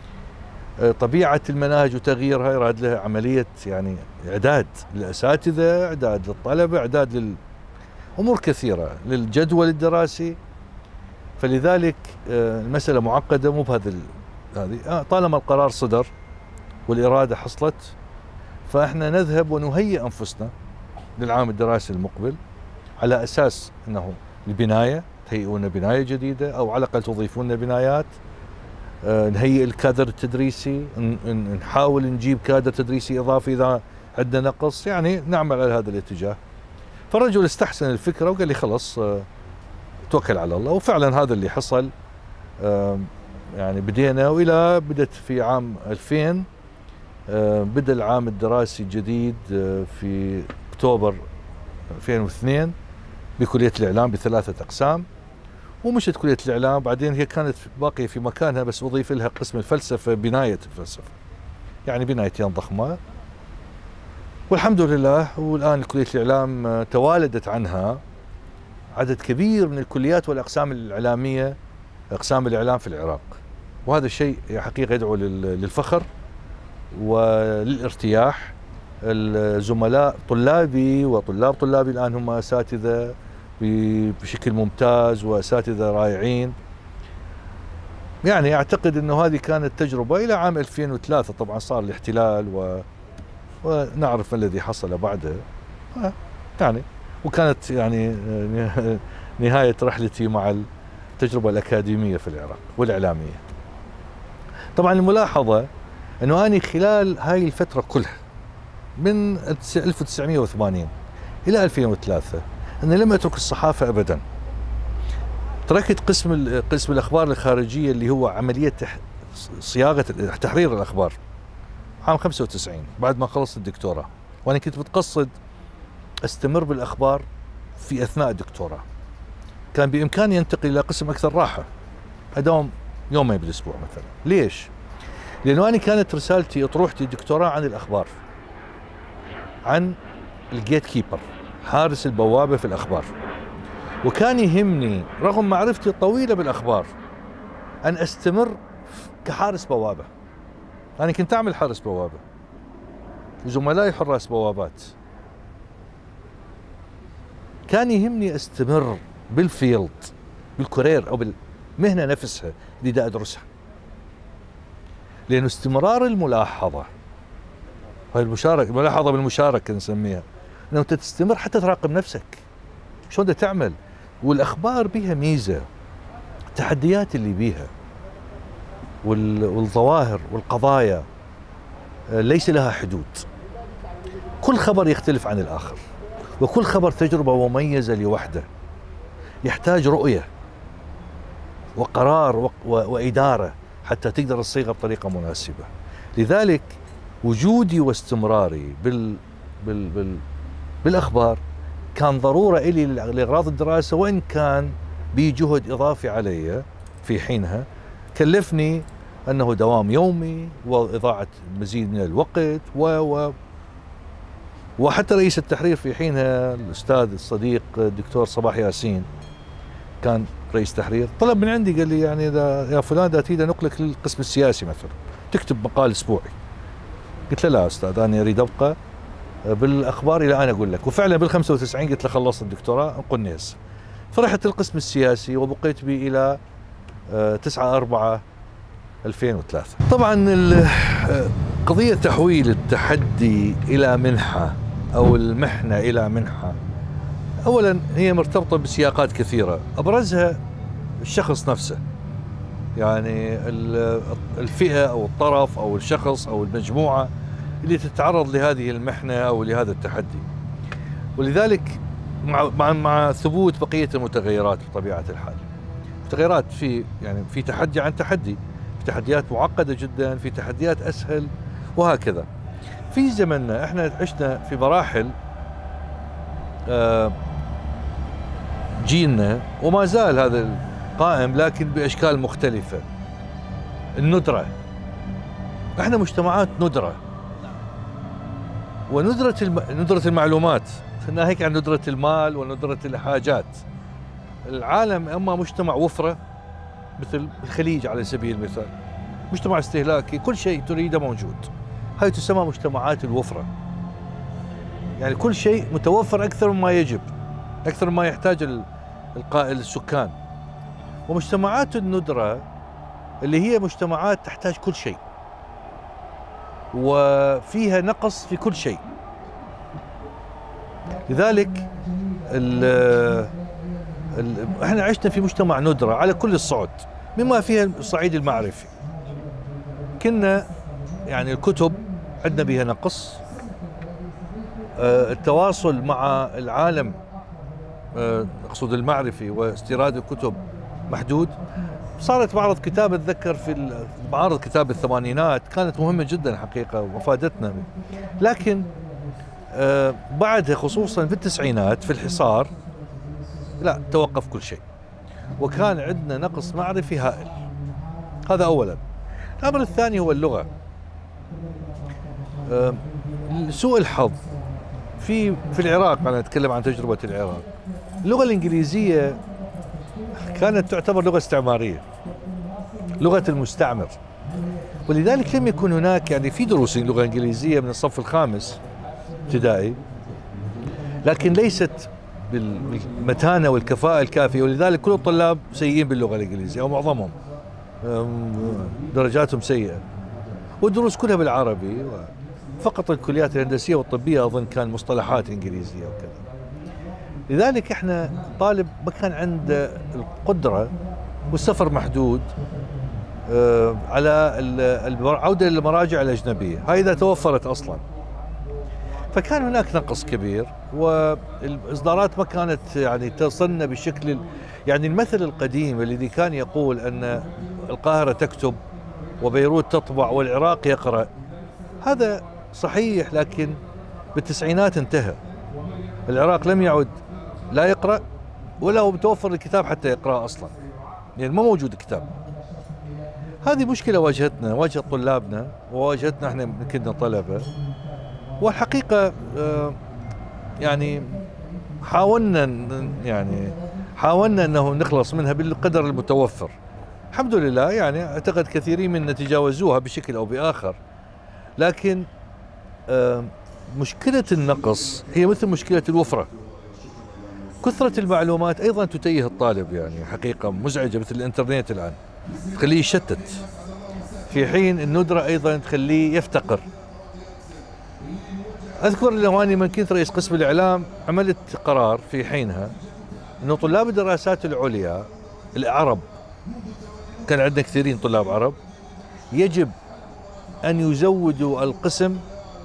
طبيعة المناهج وتغييرها يراد لها عملية يعني إعداد للأساتذة، إعداد للطلبة، إعداد لل أمور كثيرة، للجدول الدراسي. فلذلك المسألة معقدة مو بهذا هذه. طالما القرار صدر والإرادة حصلت فإحنا نذهب ونهيئ أنفسنا للعام الدراسي المقبل على أساس أنه البناية تهيئون بناية جديدة أو على الأقل تضيفون بنايات، نهيئ الكادر التدريسي، نحاول نجيب كادر تدريسي إضافي إذا عندنا نقص، يعني نعمل على هذا الاتجاه. فالرجل استحسن الفكرة وقال لي خلص توكل على الله، وفعلا هذا اللي حصل. يعني بدينا وإلى بدت في عام ألفين بدأ العام الدراسي الجديد في أكتوبر ألفين واثنين بكلية الإعلام بثلاثة أقسام، ومشت كلية الإعلام. بعدين هي كانت باقية في مكانها بس أضيف لها قسم الفلسفة، بناية الفلسفة، يعني بنايتين ضخمة والحمد لله. والآن كلية الإعلام توالدت عنها عدد كبير من الكليات والأقسام الإعلامية، أقسام الإعلام في العراق، وهذا الشيء حقيقة يدعو للفخر وللارتياح. الزملاء طلابي وطلاب طلابي الآن هم أساتذة بشكل ممتاز وأساتذة رائعين. يعني أعتقد أنه هذه كانت تجربة إلى عام ألفين وثلاثة، طبعا صار الاحتلال و... ونعرف ما الذي حصل بعده يعني، وكانت يعني نهاية رحلتي مع التجربة الأكاديمية في العراق والإعلامية. طبعا الملاحظة أنه أنا خلال هاي الفترة كلها من ألف وتسعمئة وثمانين إلى ألفين وثلاثة أنا لم أترك الصحافة أبدا. تركت قسم قسم الأخبار الخارجية اللي هو عملية صياغة تحرير الأخبار عام خمسة وتسعين بعد ما خلصت الدكتوراه، وأنا كنت متقصد أستمر بالأخبار في أثناء الدكتوراه. كان بإمكاني أنتقل إلى قسم أكثر راحة، أداوم يومين بالأسبوع مثلا. ليش؟ لأنه أنا كانت رسالتي أطروحتي الدكتوراه عن الأخبار، عن الجيت كيبر، حارس البوابة في الأخبار. وكان يهمني رغم معرفتي الطويلة بالأخبار أن أستمر كحارس بوابة. أنا كنت أعمل حارس بوابة وزملائي حراس بوابات، كان يهمني أستمر بالفيلد، بالكورير أو بالمهنة نفسها اللي دا أدرسها، لأنه استمرار الملاحظة، هاي المشاركة، الملاحظة بالمشاركة نسميها، أنه أنت تستمر حتى تراقب نفسك شلون بدها تعمل. والأخبار بيها ميزة، التحديات اللي بيها والظواهر والقضايا ليس لها حدود، كل خبر يختلف عن الآخر، وكل خبر تجربة مميزة لوحده، يحتاج رؤية وقرار وإدارة حتى تقدر تصيغها بطريقة مناسبة. لذلك وجودي واستمراري بال بال بال بالأخبار كان ضرورة إلي لأغراض الدراسة، وإن كان بي جهد إضافي علي في حينها كلفني أنه دوام يومي وإضاعة مزيد من الوقت و و وحتى رئيس التحرير في حينها الأستاذ الصديق الدكتور صباح ياسين كان رئيس تحرير، طلب من عندي قال لي يعني إذا يا فلان إذا تريد أنقلك للقسم السياسي مثلا تكتب مقال أسبوعي. قلت له لا أستاذ، أنا أريد أبقى بالاخبار الى ان اقول لك. وفعلا بال خمسة وتسعين قلت له خلصت الدكتوراه انقلني هسه. فرحت القسم السياسي وبقيت به الى تسعة أربعة ألفين وثلاثة. طبعا قضية تحويل التحدي إلى منحة أو المحنة إلى منحة، أولا هي مرتبطة بسياقات كثيرة، أبرزها الشخص نفسه، يعني الفئة أو الطرف أو الشخص أو المجموعة اللي تتعرض لهذه المحنة أو لهذا التحدي. ولذلك مع مع, مع ثبوت بقية المتغيرات بطبيعة الحال. تغيرات في يعني في تحدي عن تحدي، في تحديات معقدة جدا، في تحديات أسهل وهكذا. في زمننا احنا عشنا في مراحل جيلنا وما زال هذا قائم لكن بأشكال مختلفة. الندرة، احنا مجتمعات ندرة، وندرة الم... ندرة المعلومات، ناهيك عن ندرة المال وندرة الحاجات. العالم اما مجتمع وفرة مثل الخليج على سبيل المثال، مجتمع استهلاكي كل شيء تريده موجود، هاي تسمى مجتمعات الوفرة، يعني كل شيء متوفر أكثر مما يجب، أكثر مما يحتاج السكان. ومجتمعات الندرة اللي هي مجتمعات تحتاج كل شيء وفيها نقص في كل شيء. لذلك ال ال احنا عشنا في مجتمع ندرة على كل الصعد، مما فيها الصعيد المعرفي. كنا يعني الكتب عندنا بها نقص، التواصل مع العالم اقصد المعرفي واستيراد الكتب محدود. صارت معرض كتاب، اتذكر في معارض كتاب الثمانينات كانت مهمة جدا حقيقة وافادتنا، لكن بعدها خصوصا في التسعينات في الحصار لا توقف كل شيء، وكان عندنا نقص معرفي هائل. هذا اولا. الامر الثاني هو اللغة. سوء الحظ في في العراق، انا اتكلم عن تجربة العراق، اللغة الانجليزية كانت تعتبر لغة استعمارية، لغة المستعمر، ولذلك لم يكن هناك يعني في دروس لغة انجليزية من الصف الخامس ابتدائي، لكن ليست بالمتانة والكفاءة الكافية، ولذلك كل الطلاب سيئين باللغة الانجليزية او معظمهم درجاتهم سيئة، والدروس كلها بالعربي، فقط الكليات الهندسية والطبية اظن كان مصطلحات انجليزية وكذا. لذلك احنا طالب ما كان عنده القدرة والسفر محدود على العودة للمراجع الأجنبية، هاي إذا توفرت أصلا. فكان هناك نقص كبير، والإصدارات ما كانت يعني تصلنا بالشكل، يعني المثل القديم الذي كان يقول أن القاهرة تكتب وبيروت تطبع والعراق يقرأ، هذا صحيح، لكن بالتسعينات انتهى. العراق لم يعد لا يقرأ ولا هو متوفر الكتاب حتى يقرأ أصلا، يعني ما موجود كتاب. هذه مشكلة واجهتنا، واجهت طلابنا وواجهتنا احنا كنا طلبة، والحقيقة يعني حاولنا يعني حاولنا انه نخلص منها بالقدر المتوفر. الحمد لله يعني اعتقد كثيرين منا تجاوزوها بشكل او بآخر، لكن مشكلة النقص هي مثل مشكلة الوفرة. كثرة المعلومات أيضا تتيه الطالب، يعني حقيقة مزعجة، مثل الإنترنت الآن تخليه يشتت، في حين الندرة أيضا تخليه يفتقر. أذكر لو أني من كنت رئيس قسم الإعلام عملت قرار في حينها أنه طلاب الدراسات العليا العرب، كان عندنا كثيرين طلاب عرب، يجب أن يزودوا القسم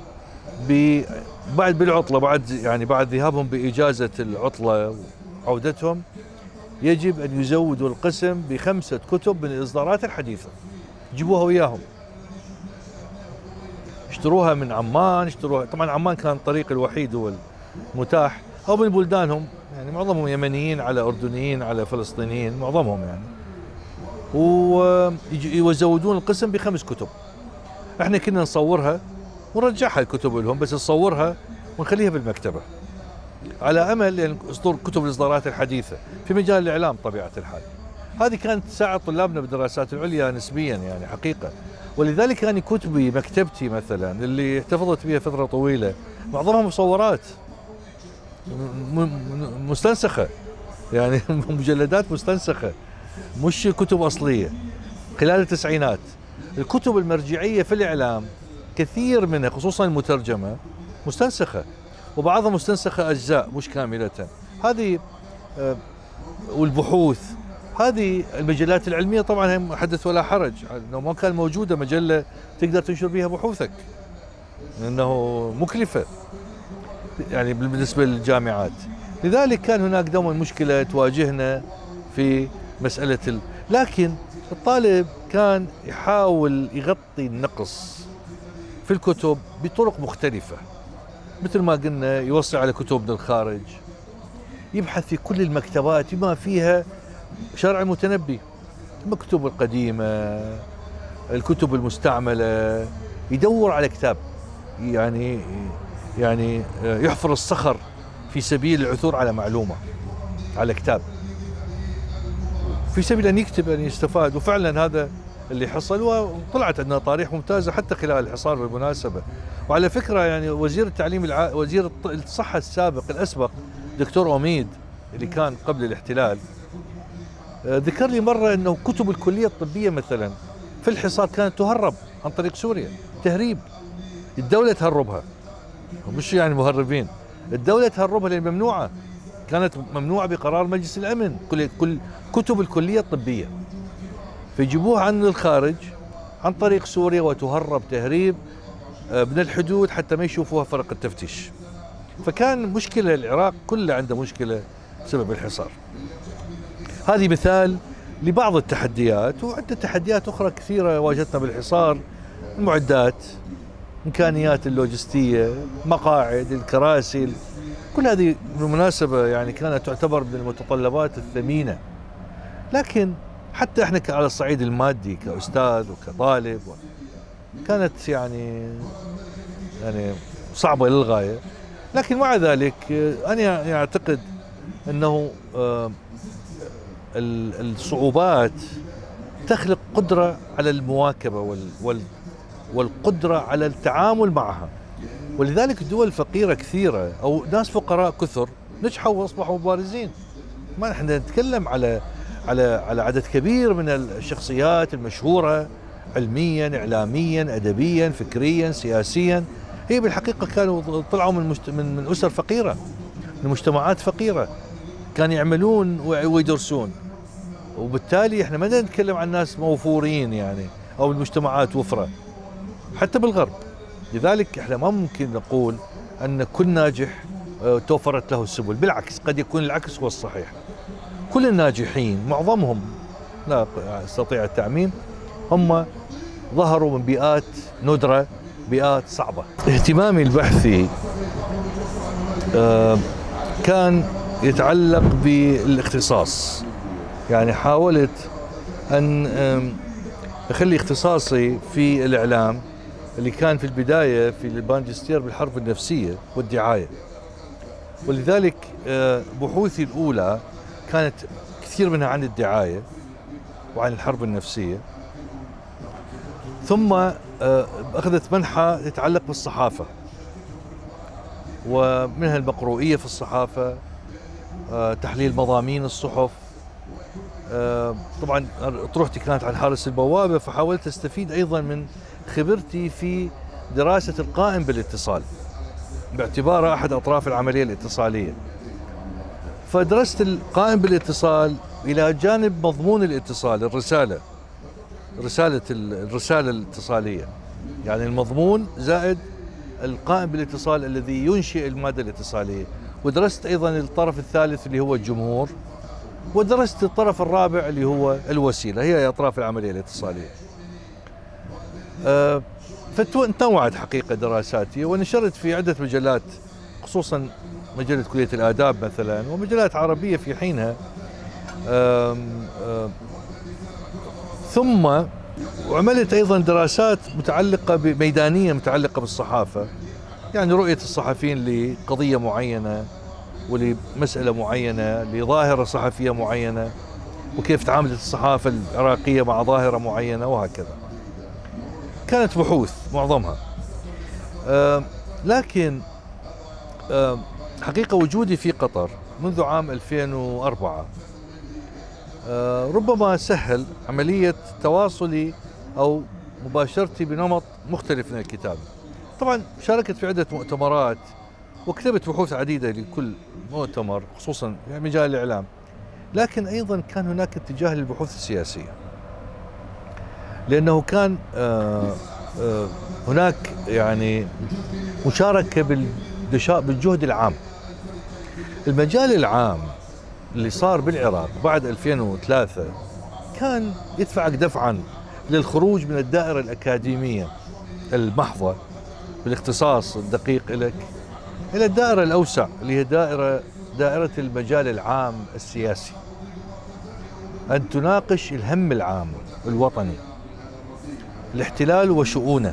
بعد بالعطلة، بعد يعني بعد ذهابهم بإجازة العطلة وعودتهم، يجب أن يزودوا القسم بخمسة كتب من الإصدارات الحديثة، جيبوها وياهم، اشتروها من عمان، اشتروها طبعا عمان كان الطريق الوحيد هو المتاح، أو من بلدانهم، يعني معظمهم يمنيين على أردنيين على فلسطينيين معظمهم يعني، ويزودون القسم بخمس كتب. احنا كنا نصورها ونرجعها الكتب لهم، بس نصورها ونخليها بالمكتبة على أمل يعني إصدار كتب الإصدارات الحديثة في مجال الإعلام طبيعة الحال. هذه كانت تساعد طلابنا بالدراسات العليا نسبيا يعني حقيقة، ولذلك أنا كتبي مكتبتي مثلا اللي احتفظت بها فترة طويلة معظمها مصورات مستنسخة، يعني مجلدات مستنسخة مش كتب أصلية خلال التسعينات. الكتب المرجعية في الإعلام كثير منها خصوصا المترجمة مستنسخة، وبعضها مستنسخة أجزاء مش كاملة. هذه والبحوث، هذه المجلات العلمية طبعا هم حدث ولا حرج، لو ما كان موجودة مجلة تقدر تنشر بها بحوثك لأنه مكلفة يعني بالنسبة للجامعات. لذلك كان هناك دوما مشكلة تواجهنا في مسألة ال... لكن الطالب كان يحاول يغطي النقص في الكتب بطرق مختلفة، مثل ما قلنا يوصي على كتب من الخارج، يبحث في كل المكتبات بما فيها شرع المتنبي، المكتوب القديمة، الكتب المستعملة، يدور على كتاب يعني يعني يحفر الصخر في سبيل العثور على معلومة، على كتاب في سبيل أن يكتب أن يستفاد. وفعلا هذا اللي حصل، وطلعت عندنا طريح ممتازة حتى خلال الحصار بالمناسبة. وعلى فكرة يعني وزير التعليم الع... وزير الصحة السابق الأسبق دكتور أميد اللي كان قبل الاحتلال ذكر لي مرة أنه كتب الكلية الطبية مثلا في الحصار كانت تهرب عن طريق سوريا، تهريب، الدولة تهربها، مش يعني مهربين، الدولة تهربها لأن ممنوعة، كانت ممنوعة بقرار مجلس الأمن كل كل كتب الكلية الطبية، فيجيبوها عن الخارج عن طريق سوريا وتهرب تهريب من الحدود حتى ما يشوفوها فرق التفتيش. فكان مشكلة العراق كله عنده مشكلة بسبب الحصار. هذه مثال لبعض التحديات، وعدة تحديات أخرى كثيرة واجهتنا بالحصار، المعدات، إمكانيات اللوجستية، مقاعد، الكراسي، كل هذه بالمناسبة يعني كانت تعتبر من المتطلبات الثمينة. لكن حتى احنا على الصعيد المادي كأستاذ وكطالب كانت يعني يعني صعبة للغاية. لكن مع ذلك أنا أعتقد أنه الصعوبات تخلق قدرة على المواكبة والقدرة على التعامل معها. ولذلك الدول الفقيرة كثيرة أو ناس فقراء كثر نجحوا وأصبحوا مبارزين. ما نحن نتكلم على على على عدد كبير من الشخصيات المشهورة علميا، إعلاميا، أدبيا، فكريا، سياسيا، هي بالحقيقة كانوا طلعوا من من من أسر فقيرة، من مجتمعات فقيرة، كانوا يعملون ويدرسون. وبالتالي احنا ما نتكلم عن ناس موفورين يعني أو المجتمعات وفرة حتى بالغرب. لذلك احنا ما ممكن نقول أن كل ناجح توفرت له السبل، بالعكس قد يكون العكس هو الصحيح. كل الناجحين معظمهم لا استطيع التعميم هم ظهروا من بيئات ندرة، بيئات صعبة. اهتمامي البحثي كان يتعلق بالاختصاص، يعني حاولت أن أخلي اختصاصي في الإعلام اللي كان في البداية في الماجستير بالحرب النفسية والدعاية. ولذلك بحوثي الأولى كانت كثير منها عن الدعاية وعن الحرب النفسية، ثم أخذت منحى تتعلق بالصحافة ومنها المقروئية في الصحافة، تحليل مضامين الصحف. طبعا طروحتي كانت عن حارس البوابة، فحاولت أستفيد أيضا من خبرتي في دراسة القائم بالاتصال باعتباره أحد أطراف العملية الاتصالية. فدرست القائم بالاتصال إلى جانب مضمون الاتصال، الرسالة، رسالة الرسالة الاتصالية، يعني المضمون زائد القائم بالاتصال الذي ينشئ المادة الاتصالية. ودرست أيضا الطرف الثالث اللي هو الجمهور، ودرست الطرف الرابع اللي هو الوسيلة، هي أطراف العملية الاتصالية. أه فتنوعت حقيقة دراساتي ونشرت في عدة مجلات، خصوصا مجلة كلية الآداب مثلا ومجلات عربية في حينها. أم أم ثم وعملت أيضا دراسات متعلقة بميدانية متعلقة بالصحافة، يعني رؤية الصحفيين لقضية معينة ولمسألة معينة، لظاهرة صحفية معينة، وكيف تعاملت الصحافة العراقية مع ظاهرة معينة وهكذا. كانت بحوث معظمها. لكن حقيقة وجودي في قطر منذ عام ألفين وأربعة ربما سهل عملية تواصلي أو مباشرتي بنمط مختلف من الكتابة. طبعا شاركت في عدة مؤتمرات وكتبت بحوث عديدة لكل مؤتمر خصوصا في مجال الإعلام، لكن أيضا كان هناك اتجاه للبحوث السياسية، لأنه كان هناك يعني مشاركة بالجهد العام. المجال العام اللي صار بالعراق بعد ألفين وثلاثة كان يدفعك دفعا للخروج من الدائرة الأكاديمية المحضة بالاختصاص الدقيق لك إلى الدائرة الأوسع اللي هي دائرة دائرة المجال العام السياسي، أن تناقش الهم العام الوطني، الاحتلال وشؤونه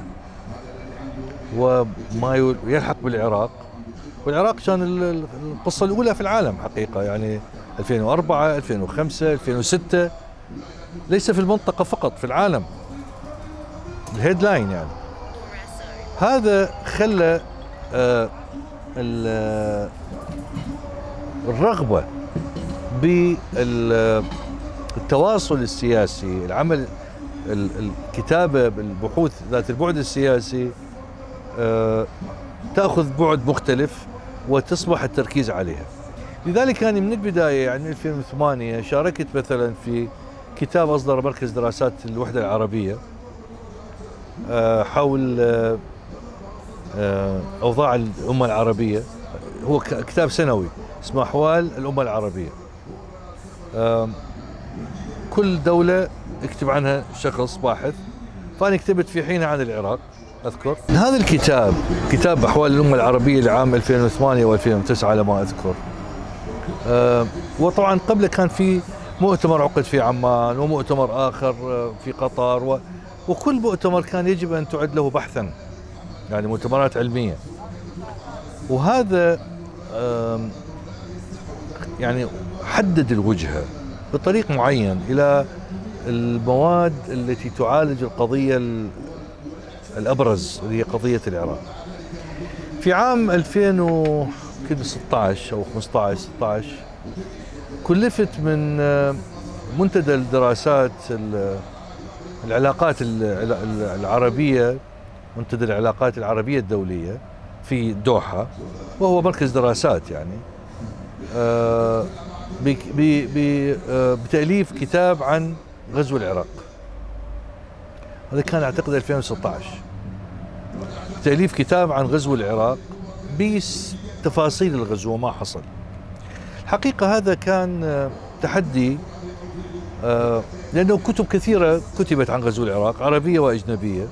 وما يلحق بالعراق. والعراق كان القصة الأولى في العالم حقيقة، يعني ألفين وأربعة ألفين وخمسة ألفين وستة ليس في المنطقة فقط، في العالم الهيدلاين. يعني هذا خلى آه الرغبة بالتواصل السياسي، العمل الكتابة بالبحوث ذات البعد السياسي آه تأخذ بعد مختلف وتصبح التركيز عليها. لذلك أنا من البداية يعني ألفين وثمانية شاركت مثلا في كتاب أصدر مركز دراسات الوحدة العربية حول أوضاع الأمة العربية، هو كتاب سنوي اسمه أحوال الأمة العربية. كل دولة يكتب عنها شخص باحث، فأنا كتبت في حينها عن العراق أذكر. هذا الكتاب كتاب أحوال الأمة العربية لعام ألفين وثمانية وألفين وتسعة على ما أذكر. أه وطبعا قبله كان في مؤتمر عقد في عمان ومؤتمر آخر في قطر، و وكل مؤتمر كان يجب أن تعد له بحثا، يعني مؤتمرات علمية. وهذا يعني حدد الوجهة بطريق معين إلى المواد التي تعالج القضية الأبرز اللي هي قضية العراق. في عام ألفين وستة عشر أو خمسة عشر ستة عشر كلفت من منتدى الدراسات العلاقات العربية، منتدى العلاقات العربية الدولية في دوحة، وهو مركز دراسات يعني بتأليف كتاب عن غزو العراق. هذا كان أعتقد ألفين وستة عشر، تأليف كتاب عن غزو العراق بتفاصيل الغزو وما حصل. الحقيقة هذا كان تحدي لأنه كتب كثيرة كتبت عن غزو العراق عربية وأجنبية،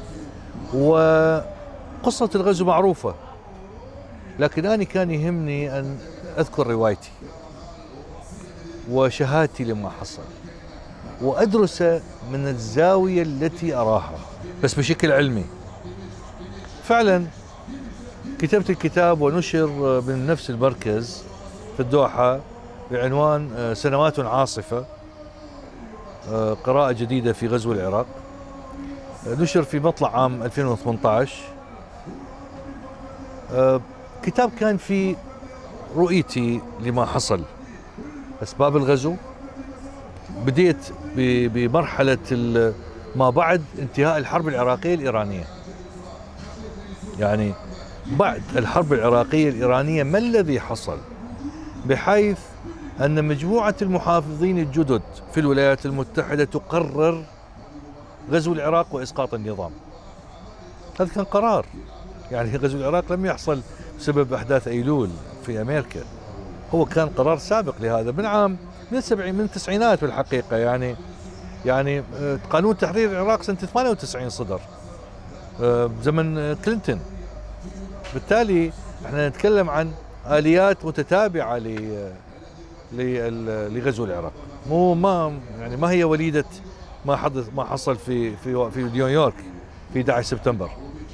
وقصة الغزو معروفة، لكن أنا كان يهمني أن أذكر روايتي وشهادتي لما حصل وأدرس من الزاوية التي أراها بس بشكل علمي. فعلا كتبت الكتاب ونشر من نفس المركز في الدوحة بعنوان سنوات عاصفة، قراءة جديدة في غزو العراق، نشر في مطلع عام ألفين وثمانية عشر. كتاب كان في رؤيتي لما حصل، أسباب الغزو. بديت بمرحلة ما بعد انتهاء الحرب العراقية الإيرانية، يعني بعد الحرب العراقية الإيرانية ما الذي حصل، بحيث أن مجموعة المحافظين الجدد في الولايات المتحدة تقرر غزو العراق وإسقاط النظام. هذا كان قرار، يعني غزو العراق لم يحصل بسبب أحداث أيلول في أمريكا، هو كان قرار سابق لهذا من عام من السبعين من التسعينات بالحقيقة. يعني يعني قانون تحرير العراق سنة ثمانية وتسعين صدر زمن كلينتون. بالتالي احنا نتكلم عن آليات متتابعة لغزو العراق، مو ما يعني ما هي وليدة ما حدث ما حصل في في في نيويورك في أحد عشر سبتمبر.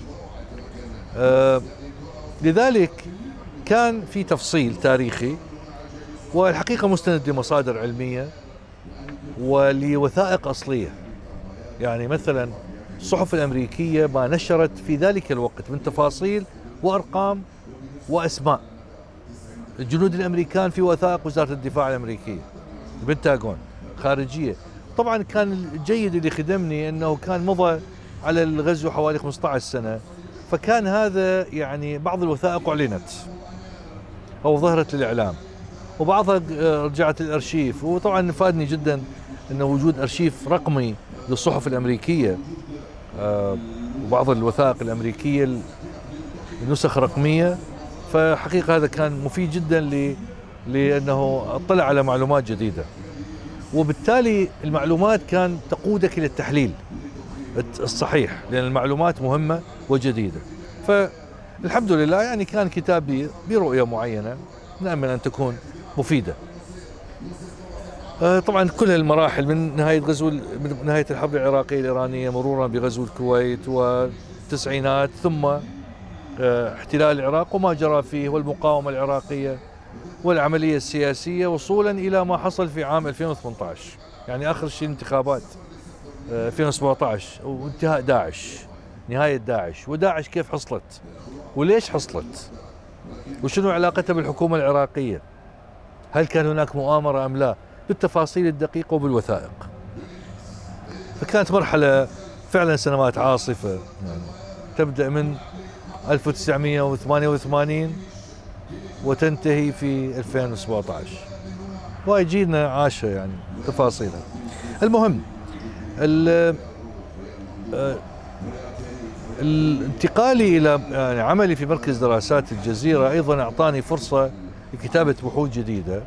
آه لذلك كان في تفصيل تاريخي، والحقيقة مستند لمصادر علمية ولوثائق أصلية. يعني مثلا الصحف الأمريكية ما نشرت في ذلك الوقت من تفاصيل وأرقام وأسماء الجنود الأمريكان في وثائق وزارة الدفاع الأمريكية، البنتاغون، خارجية. طبعا كان الجيد اللي خدمني أنه كان مضى على الغزو حوالي خمسة عشر سنة، فكان هذا يعني بعض الوثائق أعلنت أو ظهرت للإعلام، وبعضها رجعت الأرشيف. وطبعا فادني جدا أنه وجود أرشيف رقمي للصحف الأمريكية وبعض الوثائق الأمريكية النسخ رقمية، فحقيقة هذا كان مفيد جدا لي لأنه اطلع على معلومات جديدة، وبالتالي المعلومات كان تقودك إلى التحليل الصحيح، لأن المعلومات مهمة وجديدة. فالحمد لله يعني كان كتابي برؤية معينة نأمل أن تكون مفيدة. طبعا كل المراحل من نهاية غزو من نهاية الحرب العراقية الإيرانية مرورا بغزو الكويت والتسعينات، ثم احتلال العراق وما جرى فيه والمقاومة العراقية والعملية السياسية، وصولا إلى ما حصل في عام ألفين وثمانية عشر، يعني آخر شيء انتخابات ألفين وسبعة عشر وانتهاء داعش، نهاية داعش، وداعش كيف حصلت وليش حصلت وشنو علاقتها بالحكومة العراقية، هل كان هناك مؤامرة أم لا، بالتفاصيل الدقيقة وبالوثائق. فكانت مرحلة فعلا سنوات عاصفة، يعني تبدأ من ألف وتسعمئة وثمانية وثمانين وتنتهي في ألفين وسبعة عشر، ويجينا عاشة يعني تفاصيلها. المهم الانتقالي إلى يعني عملي في مركز دراسات الجزيرة أيضا أعطاني فرصة لكتابة بحوث جديدة،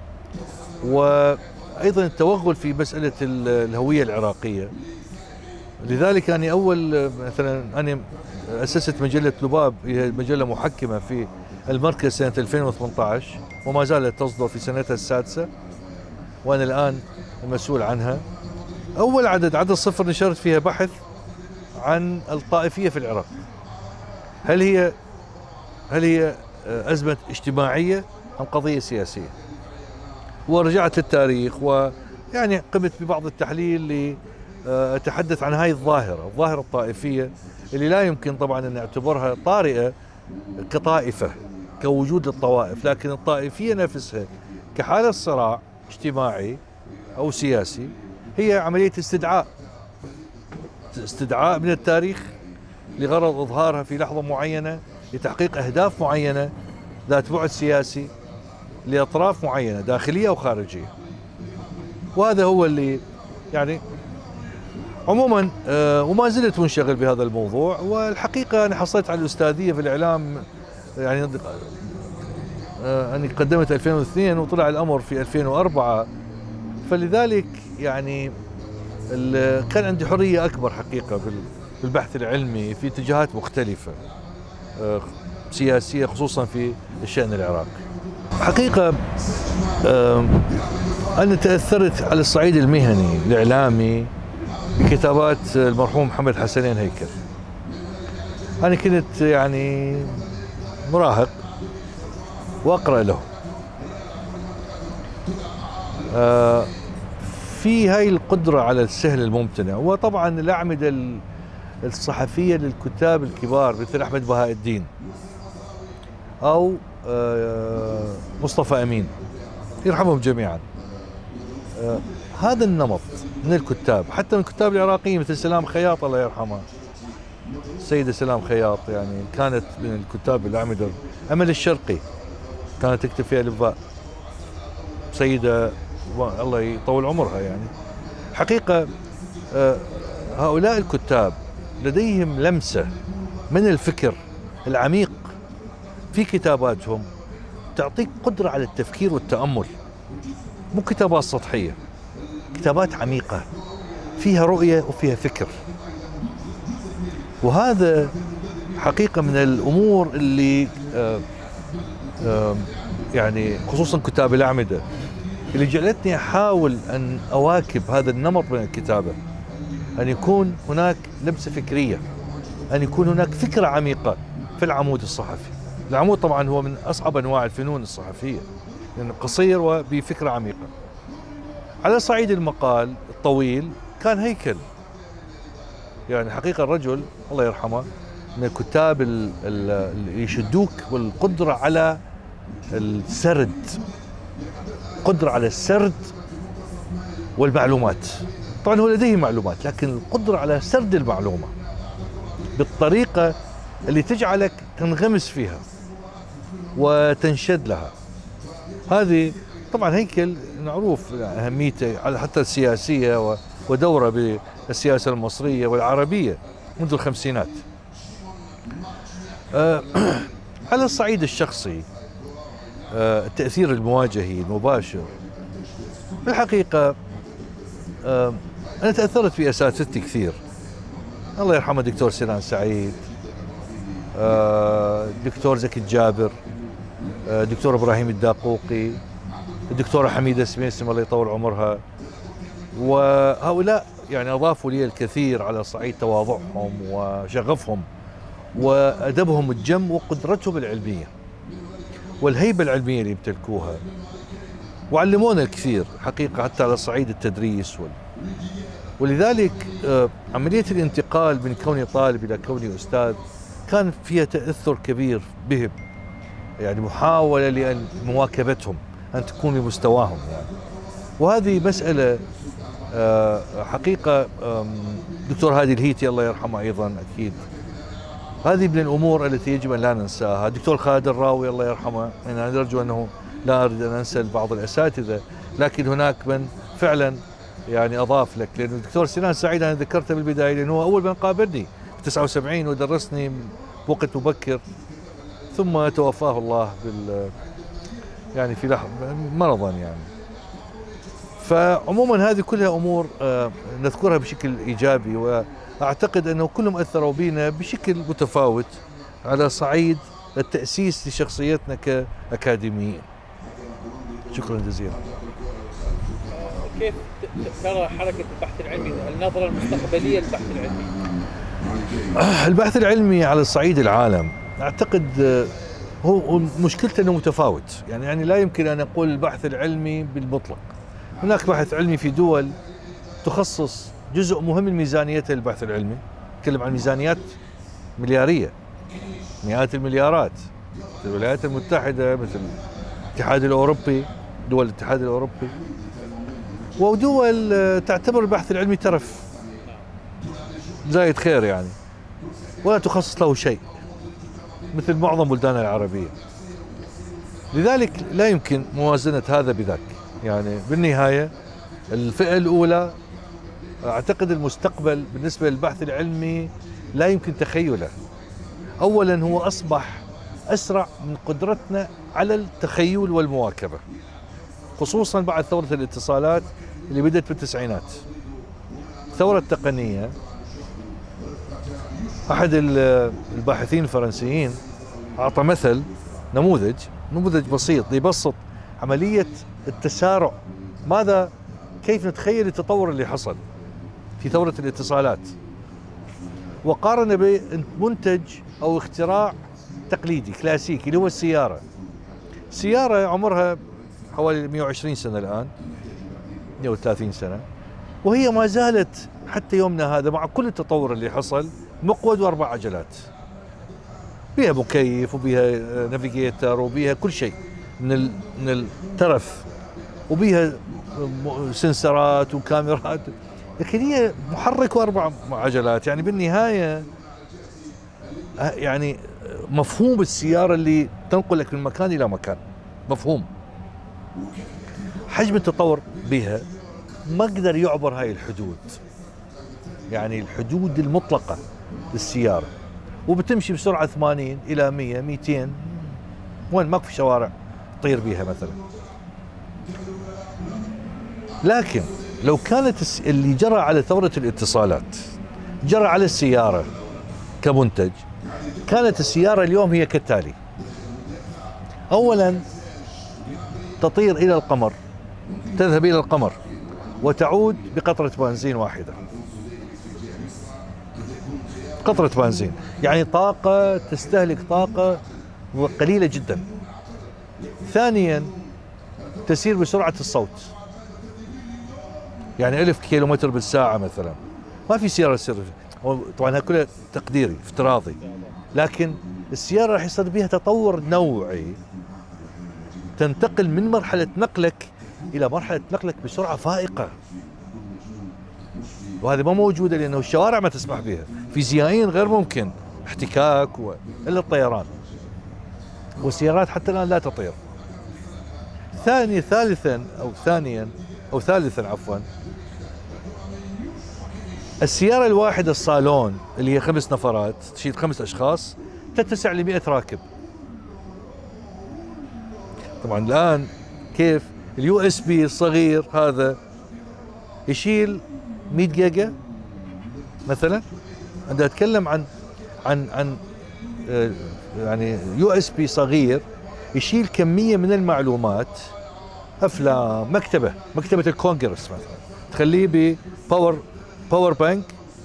وأيضا التوغل في مسألة الهوية العراقية. لذلك أنا أول مثلا أنا أسست مجلة لباب، هي مجلة محكمة في المركز سنة ألفين وثمانية عشر وما زالت تصدر في سنتها السادسة، وأنا الآن المسؤول عنها. أول عدد عدد صفر نشرت فيها بحث عن الطائفية في العراق، هل هي هل هي أزمة اجتماعية أم قضية سياسية، ورجعت للتاريخ ويعني قمت ببعض التحليل لأتحدث عن هاي الظاهرة، الظاهرة الطائفية اللي لا يمكن طبعا أن نعتبرها طارئة كطائفة كوجود الطوائف، لكن الطائفية نفسها كحالة صراع اجتماعي أو سياسي هي عملية استدعاء استدعاء من التاريخ لغرض إظهارها في لحظة معينة لتحقيق أهداف معينة ذات بعد سياسي لأطراف معينة داخلية أو خارجية. وهذا هو اللي يعني عموما آه وما زلت منشغل بهذا الموضوع. والحقيقة أنا حصلت على الأستاذية في الإعلام، يعني آه أنا قدمت ألفين واثنين وطلع الأمر في ألفين وأربعة، فلذلك يعني كان عندي حرية أكبر حقيقة في البحث العلمي في اتجاهات مختلفة آه سياسية، خصوصا في الشأن العراقي. حقيقة آه أنا تأثرت على الصعيد المهني الإعلامي بكتابات المرحوم محمد حسنين هيكل. أنا كنت يعني مراهق وأقرأ له. آه في هاي القدرة على السهل الممتنع، وطبعا الأعمدة الصحفية للكتاب الكبار مثل أحمد بهاء الدين أو آه مصطفى أمين يرحمهم جميعا. آه هذا النمط من الكتاب، حتى من الكتاب العراقيين مثل سلام خياط الله يرحمها، السيدة سلام خياط يعني كانت من الكتاب الأعمدة. أمل الشرقي كانت تكتب فيها لباء، سيدة الله يطول عمرها. يعني حقيقة هؤلاء الكتاب لديهم لمسة من الفكر العميق في كتاباتهم تعطيك قدرة على التفكير والتأمل، مو كتابات سطحية، كتابات عميقة فيها رؤية وفيها فكر. وهذا حقيقة من الأمور اللي آآ آآ يعني خصوصا كتاب الأعمدة اللي جعلتني أحاول أن أواكب هذا النمط من الكتابة، أن يكون هناك لمسة فكرية، أن يكون هناك فكرة عميقة في العمود الصحفي. العمود طبعا هو من أصعب أنواع الفنون الصحفية لأنه يعني قصير وبفكرة عميقة. على صعيد المقال الطويل كان هيكل يعني حقيقة الرجل الله يرحمه من الكتاب اللي يشدوك والقدرة على السرد، قدرة على السرد والمعلومات. طبعا هو لديه معلومات، لكن القدرة على سرد المعلومة بالطريقة اللي تجعلك تنغمس فيها وتنشد لها. هذه طبعا هيكل معروف أهميته على حتى السياسية ودوره بالسياسة المصرية والعربية منذ الخمسينات. أه على الصعيد الشخصي أه التأثير المواجهي المباشر بالحقيقة، أه أنا تأثرت بأساتذتي كثير، الله يرحمه دكتور سنان سعيد، أه دكتور زكي الجابر، أه دكتور إبراهيم الداقوقي، الدكتورة حميدة سميسم الله يطول عمرها. وهؤلاء يعني أضافوا لي الكثير على صعيد تواضعهم وشغفهم وأدبهم الجم وقدرتهم العلمية والهيبة العلمية اللي يمتلكوها، وعلمونا الكثير حقيقة حتى على صعيد التدريس وال... ولذلك عملية الانتقال من كوني طالب إلى كوني أستاذ كان فيها تأثر كبير بهم، يعني محاولة لأن مواكبتهم أن تكون بمستواهم يعني. وهذه مسألة حقيقة دكتور هادي الهيتي الله يرحمه أيضا أكيد، هذه من الأمور التي يجب أن لا ننساها. دكتور خالد الراوي الله يرحمه، أنا أرجو أنه لا أريد أن أنسى بعض الأساتذة، لكن هناك من فعلا يعني أضاف لك، لأن الدكتور سنان سعيد أنا ذكرته بالبداية لأنه هو أول من قابلني في تسعة وسبعين ودرسني بوقت مبكر، ثم توفاه الله بال يعني في لحظة مرضا يعني. فعموما هذه كلها أمور نذكرها بشكل إيجابي، وأعتقد أنه كلهم أثروا بنا بشكل متفاوت على صعيد التأسيس لشخصيتنا كأكاديميين. شكرا جزيلا. كيف ترى حركة البحث العلمي، النظرة المستقبلية للبحث العلمي؟ البحث العلمي على صعيد العالم أعتقد هو مشكلته أنه متفاوت، يعني يعني لا يمكن أن أقول البحث العلمي بالمطلق. هناك بحث علمي في دول تخصص جزء مهم من ميزانيتها للبحث العلمي، نتكلم عن ميزانيات مليارية مئات المليارات، مثل الولايات المتحدة، مثل الاتحاد الأوروبي، دول الاتحاد الأوروبي، ودول تعتبر البحث العلمي ترف زايد خير يعني، ولا تخصص له شيء مثل معظم بلدانها العربية. لذلك لا يمكن موازنة هذا بذاك، يعني بالنهاية الفئة الأولى أعتقد المستقبل بالنسبة للبحث العلمي لا يمكن تخيله. أولا هو أصبح أسرع من قدرتنا على التخيل والمواكبة، خصوصا بعد ثورة الاتصالات اللي بدأت بالتسعينات. الثورة التقنية، أحد الباحثين الفرنسيين أعطى مثل نموذج نموذج بسيط يبسط عملية التسارع، ماذا كيف نتخيل التطور اللي حصل في ثورة الاتصالات، وقارن بمنتج أو اختراع تقليدي كلاسيكي اللي هو السيارة. سيارة عمرها حوالي مئة وعشرين سنة الآن، مئة وثلاثين سنة، وهي ما زالت حتى يومنا هذا مع كل التطور اللي حصل مقود وأربع عجلات، بها مكيف وبها نافيجيتر وبها كل شيء من من الترف، وبها سنسرات وكاميرات، لكن هي محرك وأربع عجلات. يعني بالنهاية يعني مفهوم السيارة اللي تنقلك من مكان إلى مكان مفهوم. حجم التطور بها ما قدر يعبر هاي الحدود، يعني الحدود المطلقة للسيارة، وبتمشي بسرعة ثمانين إلى مئة مئتين، وين ماكو شوارع تطير بيها مثلا. لكن لو كانت اللي جرى على ثورة الاتصالات جرى على السيارة كمنتج، كانت السيارة اليوم هي كالتالي: أولا تطير إلى القمر، تذهب إلى القمر وتعود بقطرة بنزين واحدة، قطرة بنزين، يعني طاقة تستهلك طاقة قليلة جدا. ثانيا تسير بسرعة الصوت، يعني ألف كيلومتر بالساعة مثلا، ما في سيارة تسير طبعا هذا كله تقديري افتراضي، لكن السيارة راح يصير بها تطور نوعي، تنتقل من مرحلة نقلك إلى مرحلة نقلك بسرعة فائقة، وهذه ما موجودة لأنه الشوارع ما تسمح بها، فيزيائيا غير ممكن احتكاك و... إلا الطيران، والسيارات حتى الآن لا تطير. ثاني ثالثا أو ثانيا أو ثالثا عفوا، السيارة الواحدة الصالون اللي هي خمس نفرات تشيل خمس أشخاص تتسع ل مئة راكب. طبعا الآن كيف اليو اس بي الصغير هذا يشيل مئة جيجا مثلا. عندما أتكلم عن عن عن يعني يو اس بي صغير يشيل كمية من المعلومات، أفلام، مكتبة مكتبة الكونغرس مثلا تخليه بباور باور بانك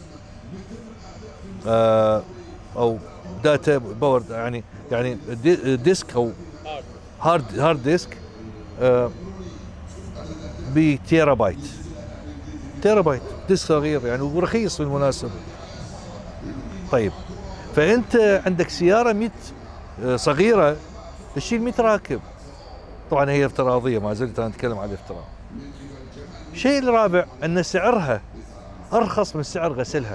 آه أو داتا باور، يعني يعني ديسك أو هارد هارد ديسك آه بتيرا بايت تيرا بايت ديسك صغير يعني ورخيص بالمناسبة. طيب فأنت عندك سيارة مئة صغيرة تشيل مئة راكب، طبعا هي افتراضية ما زلت أنا أتكلم عن الافتراض. الشيء الرابع أن سعرها أرخص من سعر غسلها.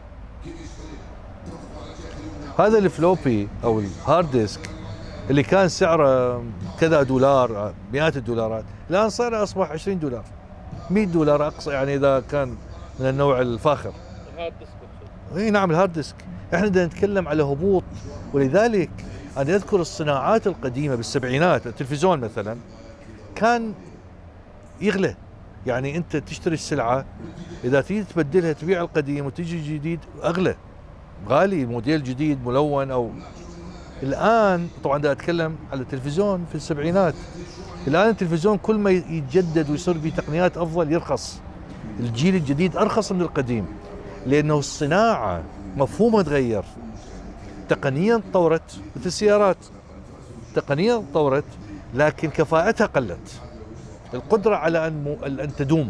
هذا الفلوبي أو الهارد ديسك اللي كان سعره كذا دولار مئات الدولارات الآن صار أصبح عشرين دولار مئة دولار أقصى، يعني إذا كان من النوع الفاخر. الهارد ديسك. اي نعم الهارد ديسك. احنا بدنا نتكلم على هبوط، ولذلك انا اذكر الصناعات القديمه بالسبعينات، التلفزيون مثلا كان يغلى، يعني انت تشتري السلعه اذا تريد تبدلها تبيع القديم وتجي الجديد اغلى، غالي، موديل جديد ملون. او الان طبعا بدي اتكلم على التلفزيون في السبعينات، الان التلفزيون كل ما يتجدد ويصير بتقنيات افضل يرخص، الجيل الجديد ارخص من القديم لانه الصناعه مفهومها تغير، تقنيا تطورت مثل السيارات، تقنيا تطورت لكن كفاءتها قلت، القدره على ان ان تدوم،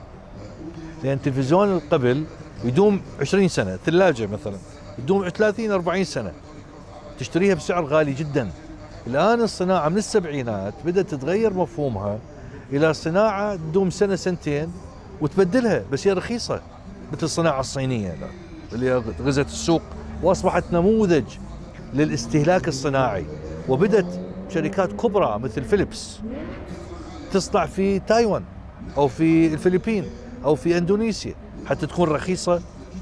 لان التلفزيون قبل يدوم عشرين سنه، ثلاجه مثلا تدوم ثلاثين أربعين سنه تشتريها بسعر غالي جدا. الان الصناعه من السبعينات بدات تتغير مفهومها الى صناعه تدوم سنه سنتين وتبدلها، بس هي رخيصه مثل الصناعه الصينيه اللي غزت السوق واصبحت نموذج للاستهلاك الصناعي، وبدت شركات كبرى مثل فيليبس تصنع في تايوان او في الفلبين او في اندونيسيا حتى تكون رخيصه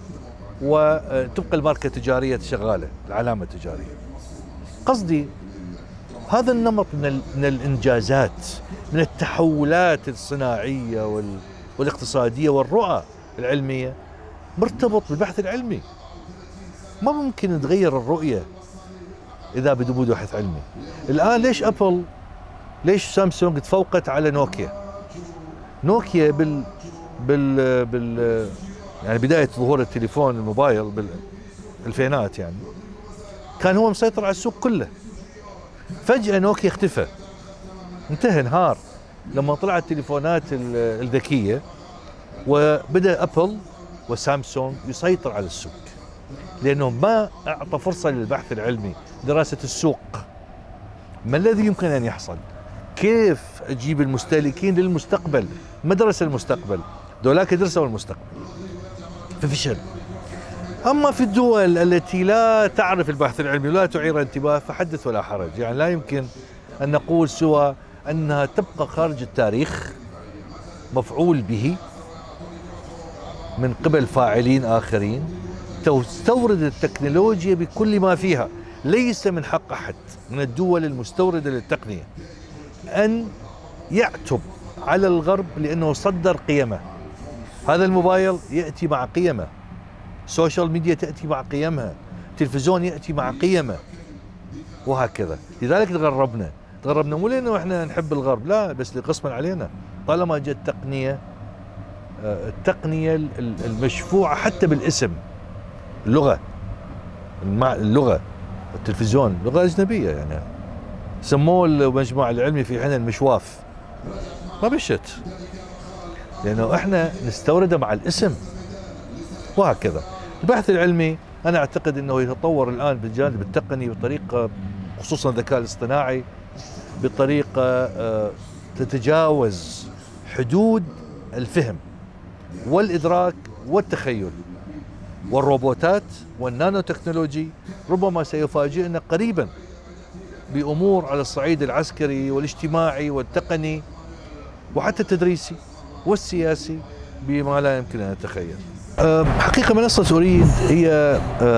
وتبقى الماركه التجاريه شغاله، العلامه التجاريه. قصدي هذا النمط من من الانجازات، من التحولات الصناعيه والاقتصاديه والرؤى العلميه مرتبط بالبحث العلمي. ما ممكن نتغير الرؤيه اذا بدون بحث علمي. الان ليش ابل ليش سامسونج تفوقت على نوكيا؟ نوكيا بال بال بال يعني بدايه ظهور التليفون الموبايل بالالفينات يعني كان هو مسيطر على السوق كله، فجاه نوكيا اختفى، انتهى انهار لما طلعت التليفونات الذكيه، وبدا ابل وسامسونج يسيطر على السوق لانه ما اعطى فرصه للبحث العلمي، دراسه السوق. ما الذي يمكن ان يحصل؟ كيف اجيب المستهلكين للمستقبل؟ ما درس المستقبل، دولاك درسوا المستقبل ففشل. اما في الدول التي لا تعرف البحث العلمي ولا تعير انتباه فحدث ولا حرج، يعني لا يمكن ان نقول سوى انها تبقى خارج التاريخ، مفعول به من قبل فاعلين آخرين، تستورد التكنولوجيا بكل ما فيها. ليس من حق أحد من الدول المستوردة للتقنية أن يعتب على الغرب لأنه صدر قيمه. هذا الموبايل يأتي مع قيمه، السوشيال ميديا تأتي مع قيمها، التلفزيون يأتي مع قيمه، وهكذا. لذلك تغربنا تغربنا مو لأنه احنا نحب الغرب، لا، بس لقسما علينا. طالما جت تقنية، التقنية المشفوعة حتى بالاسم، اللغة اللغة التلفزيون لغة أجنبية، يعني سموه المجمع العلمي في حين المشواف، ما بشت لأنه احنا نستورده مع الاسم وهكذا. البحث العلمي أنا أعتقد أنه يتطور الآن بالجانب التقني بطريقة، خصوصا الذكاء الاصطناعي، بطريقة تتجاوز حدود الفهم والإدراك والتخيل. والروبوتات والنانو تكنولوجي ربما سيفاجئنا قريبا بأمور على الصعيد العسكري والاجتماعي والتقني وحتى التدريسي والسياسي بما لا يمكن أن نتخيل. حقيقة منصة أريد هي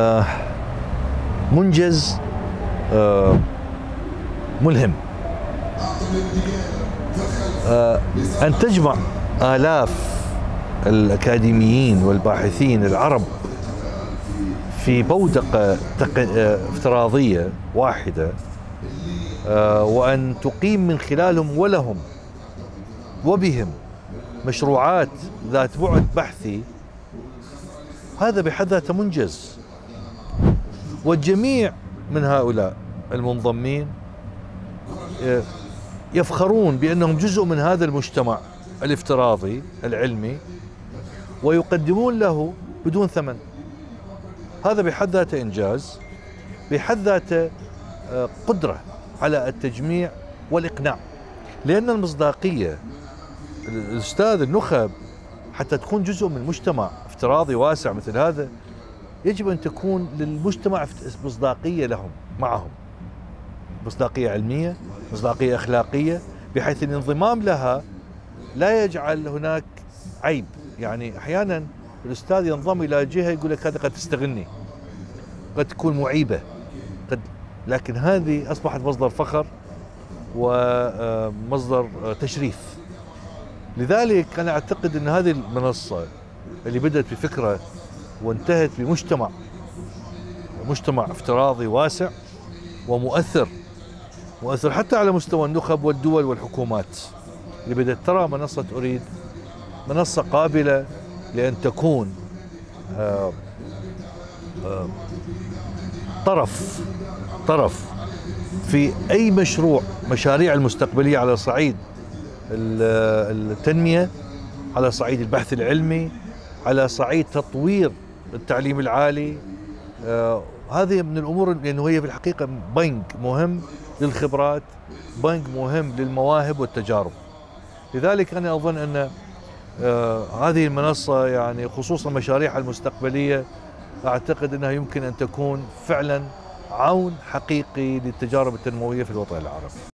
منجز ملهم، أن تجمع آلاف الأكاديميين والباحثين العرب في بودقة افتراضية واحدة، وأن تقيم من خلالهم ولهم وبهم مشروعات ذات بعد بحثي، هذا بحد ذاته منجز. والجميع من هؤلاء المنضمين يفخرون بأنهم جزء من هذا المجتمع الافتراضي العلمي ويقدمون له بدون ثمن. هذا بحد ذاته إنجاز، بحد ذاته قدرة على التجميع والإقناع، لأن المصداقية، الأستاذ النخب حتى تكون جزء من مجتمع افتراضي واسع مثل هذا يجب أن تكون للمجتمع مصداقية لهم معهم، مصداقية علمية، مصداقية أخلاقية، بحيث الانضمام لها لا يجعل هناك عيب. يعني أحيانا الأستاذ ينضم إلى جهة يقول لك هذا قد تستغلني، قد تكون معيبة، قد، لكن هذه أصبحت مصدر فخر ومصدر تشريف. لذلك أنا أعتقد أن هذه المنصة اللي بدأت بفكرة وانتهت بمجتمع مجتمع افتراضي واسع ومؤثر، مؤثر حتى على مستوى النخب والدول والحكومات، اللي بدأت ترى منصة أريد منصة قابلة لأن تكون آآ آآ طرف طرف في أي مشروع مشاريع المستقبلية على صعيد التنمية، على صعيد البحث العلمي، على صعيد تطوير التعليم العالي. آه هذه من الأمور، لأنه هي في الحقيقة بنك مهم للخبرات، بنك مهم للمواهب والتجارب. لذلك أنا أظن أن آه هذه المنصة، يعني خصوصا مشاريعها المستقبلية، أعتقد أنها يمكن أن تكون فعلا عون حقيقي للتجارب التنموية في الوطن العربي.